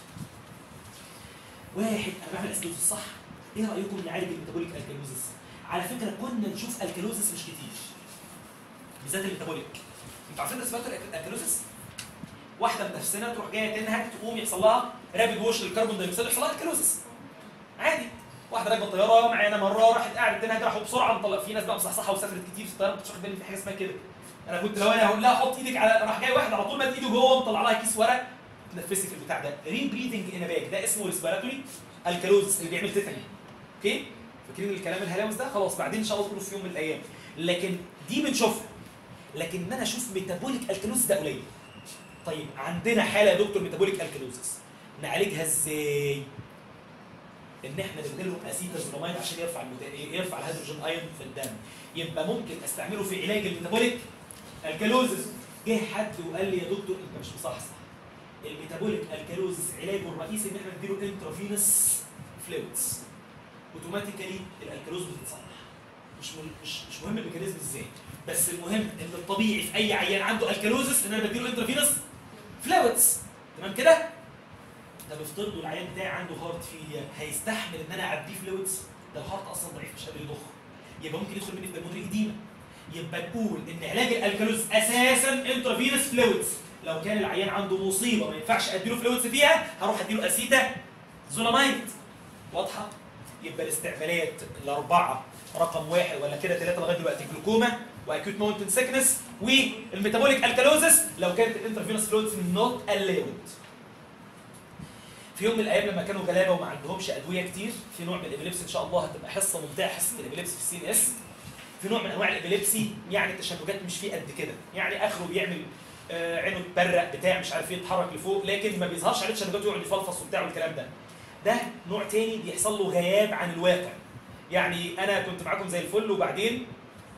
واحد انا بعمل اسيدوزس صح؟ ايه رايكم نعالج الميتابوليك الكالوزس؟ على فكره كنا نشوف الكالوزس مش كتير بالذات الميتابوليك. انتوا عارفين ريسبيراتوري الكالوزس؟ واحده من نفسنا تروح جايه تنهج تقوم يحصل لها رابيد ووش للكربون دايوكسيد يحصل لها الكالوزس عادي. واحده راكبه الطياره معانا مره راحت قاعده تنهج راحوا بسرعه مطلق. في ناس بقى مصحصحه وسافرت كتير في الطياره ما كنتش واخد بالي في حاجه اسمها كده. انا كنت لو انا هقول لها حط ايدك على، راح جاي واحد على طول مد ايده جوه ومطلع لها كيس ورق تنفسي في البتاع ده. ري بريدنج ان باك ده اسمه ريسبيراتوري الكالوزس اللي بيعمل تيتاني. اوكي؟ فاكرين الكلام الهلاوس ده؟ خلاص بعدين ان شاء الله تقولوا في يوم من الايام. لكن دي بنشوفها. لكن ان انا اشوف ميتابوليك الكالوزس ده قليل. طيب عندنا حاله يا دكتور ميتابوليك الكالوزس نعالجها ازاي؟ ان احنا نديله اسيتازولاميد عشان يرفع المت... يرفع الهيدروجين ايون في الدم. يبقى ممكن استعمله في علاج الميتابوليك الكالوزس. جه حد وقال لي يا دكتور انت مش مصحصح. الميتابوليك الكالوزس علاجه الرئيسي ان احنا نديله انترافينوس فلويدز. اوتوماتيكالي الالكالوز بتتصلح. مش مش مش مهم الميكانيزم ازاي، بس المهم ان الطبيعي في اي عيان عنده الكالوزس ان انا بديله انترافينوس فلويدز. تمام كده؟ طب افترضوا العيان بتاعي عنده هارت فيلير، هيستحمل ان انا اعبيه فلويدز؟ ده الهارت اصلا ضعيف مش قادر يضخ. يبقى ممكن يدخل مني في بالمونري اديمه. يبقى نقول ان علاج الالكالوز اساسا انترافينوس فلويدز. لو كان العيان عنده مصيبه ما ينفعش اديله فلويدز فيها هروح اديله اسيتا زولاميد. واضحه؟ يبقى الاستعمالات الاربعه رقم واحد ولا كده ثلاثه لغايه دلوقتي جلوكوما واكيوت ماونتن سيكنس والميتابوليك الكالوزس لو كانت الانترافينوس فلويدز نوت الاود. في يوم من الايام لما كانوا غلابه وما عندهمش ادويه كتير، في نوع من الابيليبسي ان شاء الله هتبقى حصه ممتعه، حصه الابيليبسي في السي ان اس. في نوع من انواع الابيليبسي يعني التشنجات مش فيه قد كده، يعني اخره بيعمل آه عينه تبرق بتاع مش عارف ايه يتحرك لفوق لكن ما بيظهرش عليه تشنجات ويقعد يفلفص وبتاع والكلام ده. ده نوع تاني بيحصل له غياب عن الواقع. يعني انا كنت معاكم زي الفل وبعدين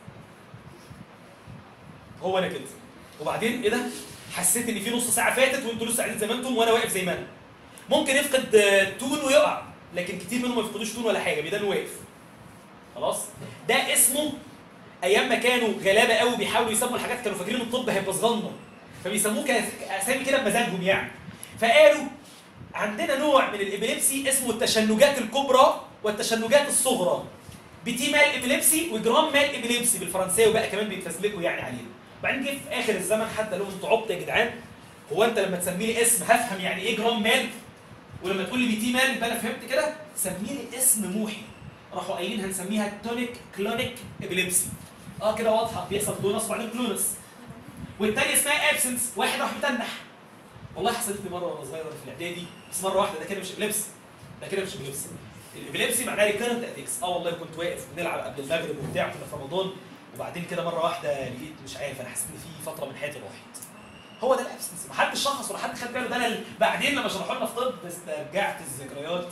هو انا كده وبعدين ايه ده؟ حسيت ان في نص ساعه فاتت وانتوا لسه قاعدين زي ما انتم وانا واقف زي ما انا. ممكن يفقد تون ويقع لكن كتير منهم ما يفقدوش تون ولا حاجه بيدانوا واقف. خلاص؟ ده اسمه ايام ما كانوا غلابه قوي بيحاولوا يسموا الحاجات كانوا فاكرين الطب هيبقى صغنن فبيسموه اسامي كده بمزاجهم يعني. فقالوا عندنا نوع من الابيليبسي اسمه التشنجات الكبرى والتشنجات الصغرى. بتي مال ابيليبسي وجرام مال ابيليبسي بالفرنساوي بقى كمان بيتفزلكوا يعني علينا. وبعدين جه في اخر الزمن حد قال لهم انتوا عبط يا جدعان، هو انت لما تسمي لي اسم هفهم يعني ايه جرام مال ولما تقول لي بتي مال يبقى انا فهمت كده؟ سمي لي اسم موحي. راحوا قايلين هنسميها تونيك كلونيك ابيليبسي. اه كده واضحه بيحصل تونس وبعدين كلونس. والثانيه اسمها ابسنس، واحد راح متنح. والله حصلت لي مره وانا صغير وانا في الاعدادي بس مره واحده. ده كده مش ابيليبسي، ده كده مش ابيليبسي. الابيليبسي معناها ريكارنت اتاكس. اه والله كنت واقف بنلعب قبل المغرب وبتاع كنا في رمضان وبعدين كده مره واحده لقيت مش عارف انا حسيت ان في فتره من حياتي راحت. هو ده الابسنس. ما حدش شخص ولا حد خد باله. ده انا بعدين لما شرحوا لنا في طب استرجعت الذكريات.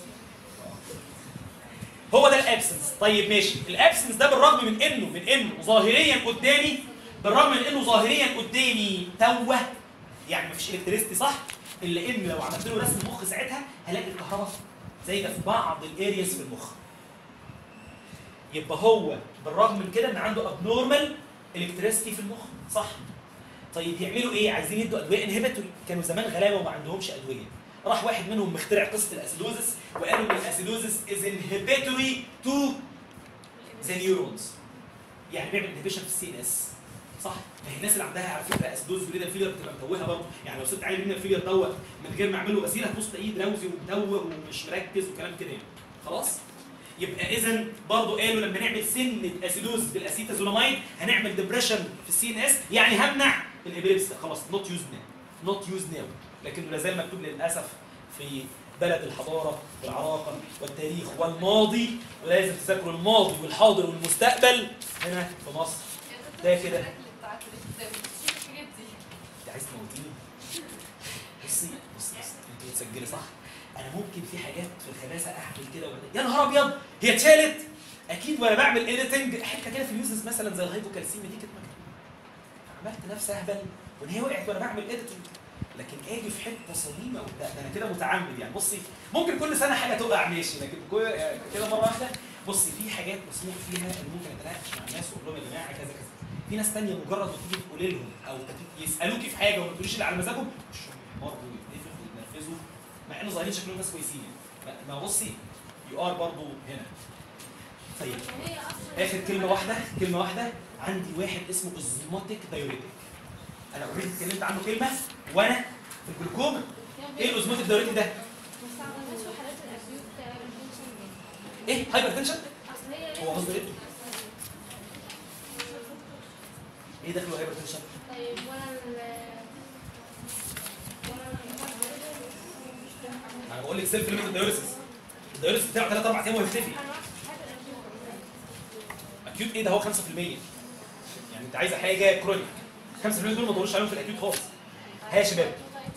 هو ده الابسنس. طيب ماشي. الابسنس ده بالرغم من انه من انه ظاهريا قدامي بالرغم من انه ظاهريا قدامي توه يعني مفيش الكتريستي صح؟ الا ان لو عملت له رسم مخ ساعتها هلاقي الكهرباء زايده في بعض الارياز في المخ. يبقى هو بالرغم من كده ان عنده ابنورمال الكتريستي في المخ صح؟ طيب يعملوا ايه؟ عايزين يدوا ادويه انهبيتوري. كانوا زمان غلابه وما عندهمش ادويه. راح واحد منهم مخترع قصه الاسيدوزس وقالوا ان الاسيدوزس از انهبيتوري تو ذا نيورونز. يعني بيعمل انهبيشن في السي ان اس صح؟ ما هي الناس اللي عندها على فكره اسيدوز ورينال فيلر بتبقى متوهه برضه. يعني لو سبت عيل رينال فيلر دوت من غير ما اعمل له غسيل هتبص تلاقيه دراوزي ومتوه ومش مركز وكلام كده يعني. خلاص؟ يبقى اذا برضه قالوا لما نعمل سنه اسيدوز بالاسيتازولاميد هنعمل ديبريشن في السي ان اس يعني همنع الابيليبسي. خلاص نوت يوز ناو نوت يوز ناو لكنه لا زال مكتوب للاسف في بلد الحضاره والعراقه والتاريخ والماضي، ولازم تذاكروا الماضي والحاضر والمستقبل هنا في مصر. ده كده. انت عايز تموتيني؟ بصي بصي بصي انت بتسجلي صح؟ انا ممكن في حاجات في الخباثه احمل كده وبعدين يا نهار ابيض هي اتشالت؟ اكيد وانا بعمل اديتنج حته كده في اليوزز مثلا زي الهايبوكالسيميا دي كانت مكتوبه. عملت نفسي اهبل وان هي وقعت وانا بعمل اديتنج، لكن اجي في حته صليمه وده انا كده متعمد يعني. بصي ممكن كل سنه حاجه تقع ماشي، لكن كده مره واحده. بصي في حاجات مسموح فيها ان ممكن اتناقش مع الناس واقول لهم يا جماعه كذا كذا. في ناس ثانيه مجرد ما تيجي تقولي لهم او يسالوكي في حاجه وما تقوليش اللي على مزاجهم وشهم يحمروا ويتنفخوا ويتنرفزوا مع انه ظاهرين شكلهم ناس كويسين يعني. ما بصي يو ار برضه هنا. طيب اخر كلمه واحده كلمه واحده عندي واحد اسمه اوزموتيك دايوريتك. انا اوريدي اتكلمت عنه كلمه وانا في الجلوكوما. ايه الاوزموتيك دايوريتك ده؟ ايه هايبر تنشن؟ هو قصده ايه؟ ايه دخله هايبر تنشن؟ طيب وانا انا بقول لك سيلف ليميتد دايوريسيس. الدايوريسيس بتاعه ثلاث اربع ايام ويختفي. اكيوت ايه ده؟ هو خمسة في المية. يعني انت عايزه حاجه كرونيك. خمسة في المية دول ما تدورش عليهم في الاكيوت خالص. ها يا شباب.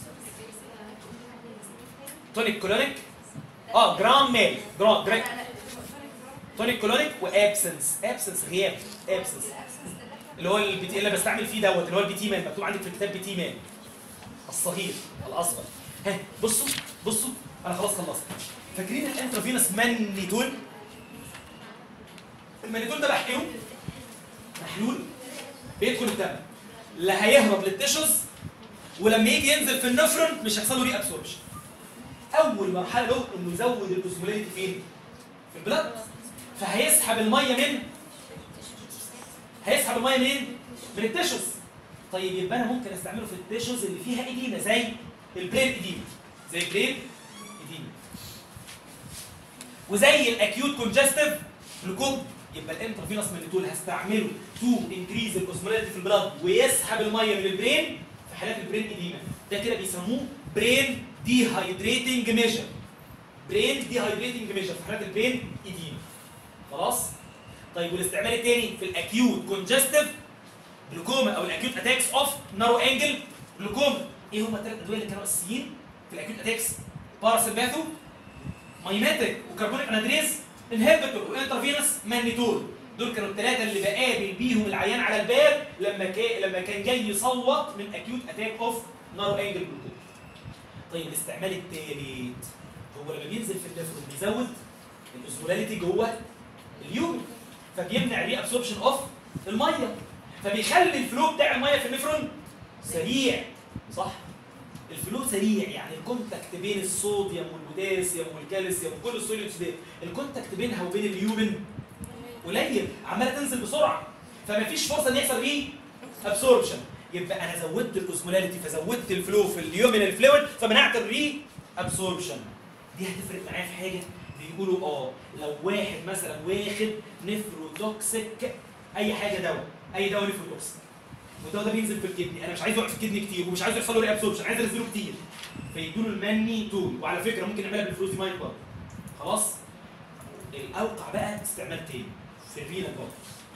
تونيك كلونيك اه جرام مال جرام جرام تونيك كلونيك وابسنس. ابسنس غياب. ابسنس اللي هو البي تي اللي بستعمل فيه دوت اللي هو البي تي مان. مكتوب عندك في الكتاب بي تي مان الصغير الاصغر. ها بصوا بصوا انا خلاص خلصت. فاكرين الانترافينوس مانيتول؟ المانيتول ده بحقنه محلول بيدخل الدم، لا هيهرب للتيشوز ولما يجي ينزل في النفرون مش هيحصل له ري ابسوربشن. اول مرحله له انه يزود الاوزمولاريتي فين؟ في البلاد. فهيسحب الميه من هيسحب الميه منين؟ من التيشوز. طيب يبقى انا ممكن استعمله في التيشوز اللي فيها ايديما زي البرين ايديما زي البرين ايديما وزي الاكيوت كونجستيف جلوكوم. يبقى الانترافينوس مانيتول هستعمله تو انكريز الاوزمولاريتي في البلاد ويسحب الميه من البرين في حالات البرين ايديما. ده كده بيسموه برين ديهايدريتنج ميجر. برين ديهايدريتنج ميجر في حالات البرين ايديما. خلاص؟ طيب والاستعمال الثاني في الاكيوت كونجستيف جلوكوما او الاكيوت اتاكس اوف نارو انجل جلوكوما. ايه هم الثلاث ادويه اللي كانوا اساسيين في الاكيوت اتاكس؟ باراسمباثو مايماتيك وكربونيك انادريز انهبيتور وانترافينوس مانيتول. دول كانوا الثلاثه اللي بقابل بيهم العيان على الباب لما كان لما كان جاي يصوت من اكيوت اتاك اوف نارو انجل جلوكوما. طيب الاستعمال الثالث هو لما بينزل في النفرون بيزود الاوزمولاريتي جوه اليوم فبيمنع ري ابسوربشن اوف الميه فبيخلي الفلو بتاع الميه في النفرون سريع. صح؟ الفلو سريع يعني الكونتاكت بين الصوديوم والبوتاسيوم والكالسيوم وكل السوليوتس دي الكونتاكت بينها وبين اليومن قليل عماله تنزل بسرعه فمفيش فرصه ان يحصل ايه؟ ابسوربشن. يبقى انا زودت الاوزمولاريتي فزودت الفلو في اليومينال فلويد فمنعت الري ابسوربشن. دي هتفرق معايا في حاجه. بيقولوا اه لو واحد مثلا واخد نفروتوكسيك اي حاجه دواء اي دواء نفروتوكسيك والدواء ده بينزل في الكدني انا مش عايزه يقعد في الكدني كتير ومش عايزه يحصل له ري ابسوربشن عايز انزله كتير فيدوا له المانيتول. وعلى فكره ممكن نعملها بالفلوزيمايد برضه. خلاص؟ الاوقع بقى استعمال تاني في الرينال برضه.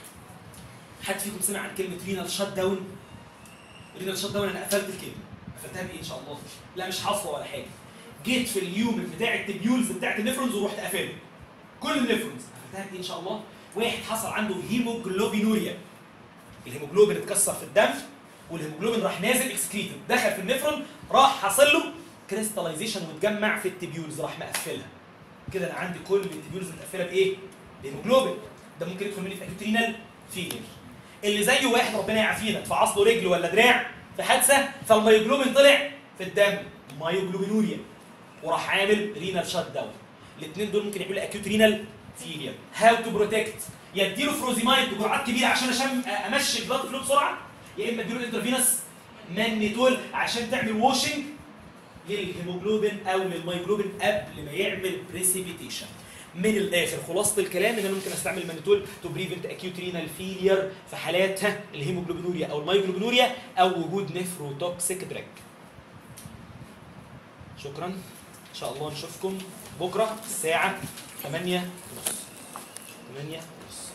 حد فيكم سمع عن كلمه رينال شات داون؟ رينال شات داون انا قفلت الكلمه قفلتها بايه ان شاء الله؟ لا مش حاصله ولا حاجه. جيت في اليومن بتاع التبيولز بتاعت النفرونز ورحت قافلها. كل النفرونز قفلتها بايه ان شاء الله؟ واحد حصل عنده هيموجلوبينوريا. الهيموجلوبين اتكسر في الدم والهيموجلوبين راح نازل اكسكريتد دخل في النفرون راح حصل له كريستاليزيشن واتجمع في التبيولز راح مقفلها. كده انا عندي كل التبيولز متقفله بايه؟ بهيموجلوبين. ده ممكن يدخل مني في اكيوت رينال فيلير. اللي زيه واحد ربنا يعافينا اتفعص له رجل ولا دراع في حادثه فالمايوجلوبين طلع في الدم مايوجلوبينوريا وراح عامل رينال شات داون. الاثنين دول ممكن يعملوا اكيوت رينال فيلير. هاو تو بروتكت؟ يا اديله فروزيمايد بجرعات كبيره عشان اشم امشي البلاد فلو بسرعه يا اما اديله انترفينوس مانيتول عشان تعمل واشنج للهيموجلوبين او للمايجلوبين قبل ما يعمل بريسيبيتيشن. من الاخر خلاصه الكلام ان انا ممكن استعمل مانيتول تو بريفنت اكيوت رينال فيلير في حالاتها الهيموجلوبينوريا او المايجلوبينوريا او وجود نفروتوكسيك دراج. شكرا. ان شاء الله نشوفكم بكره الساعه ثمانية ونص. ثمانية ونص.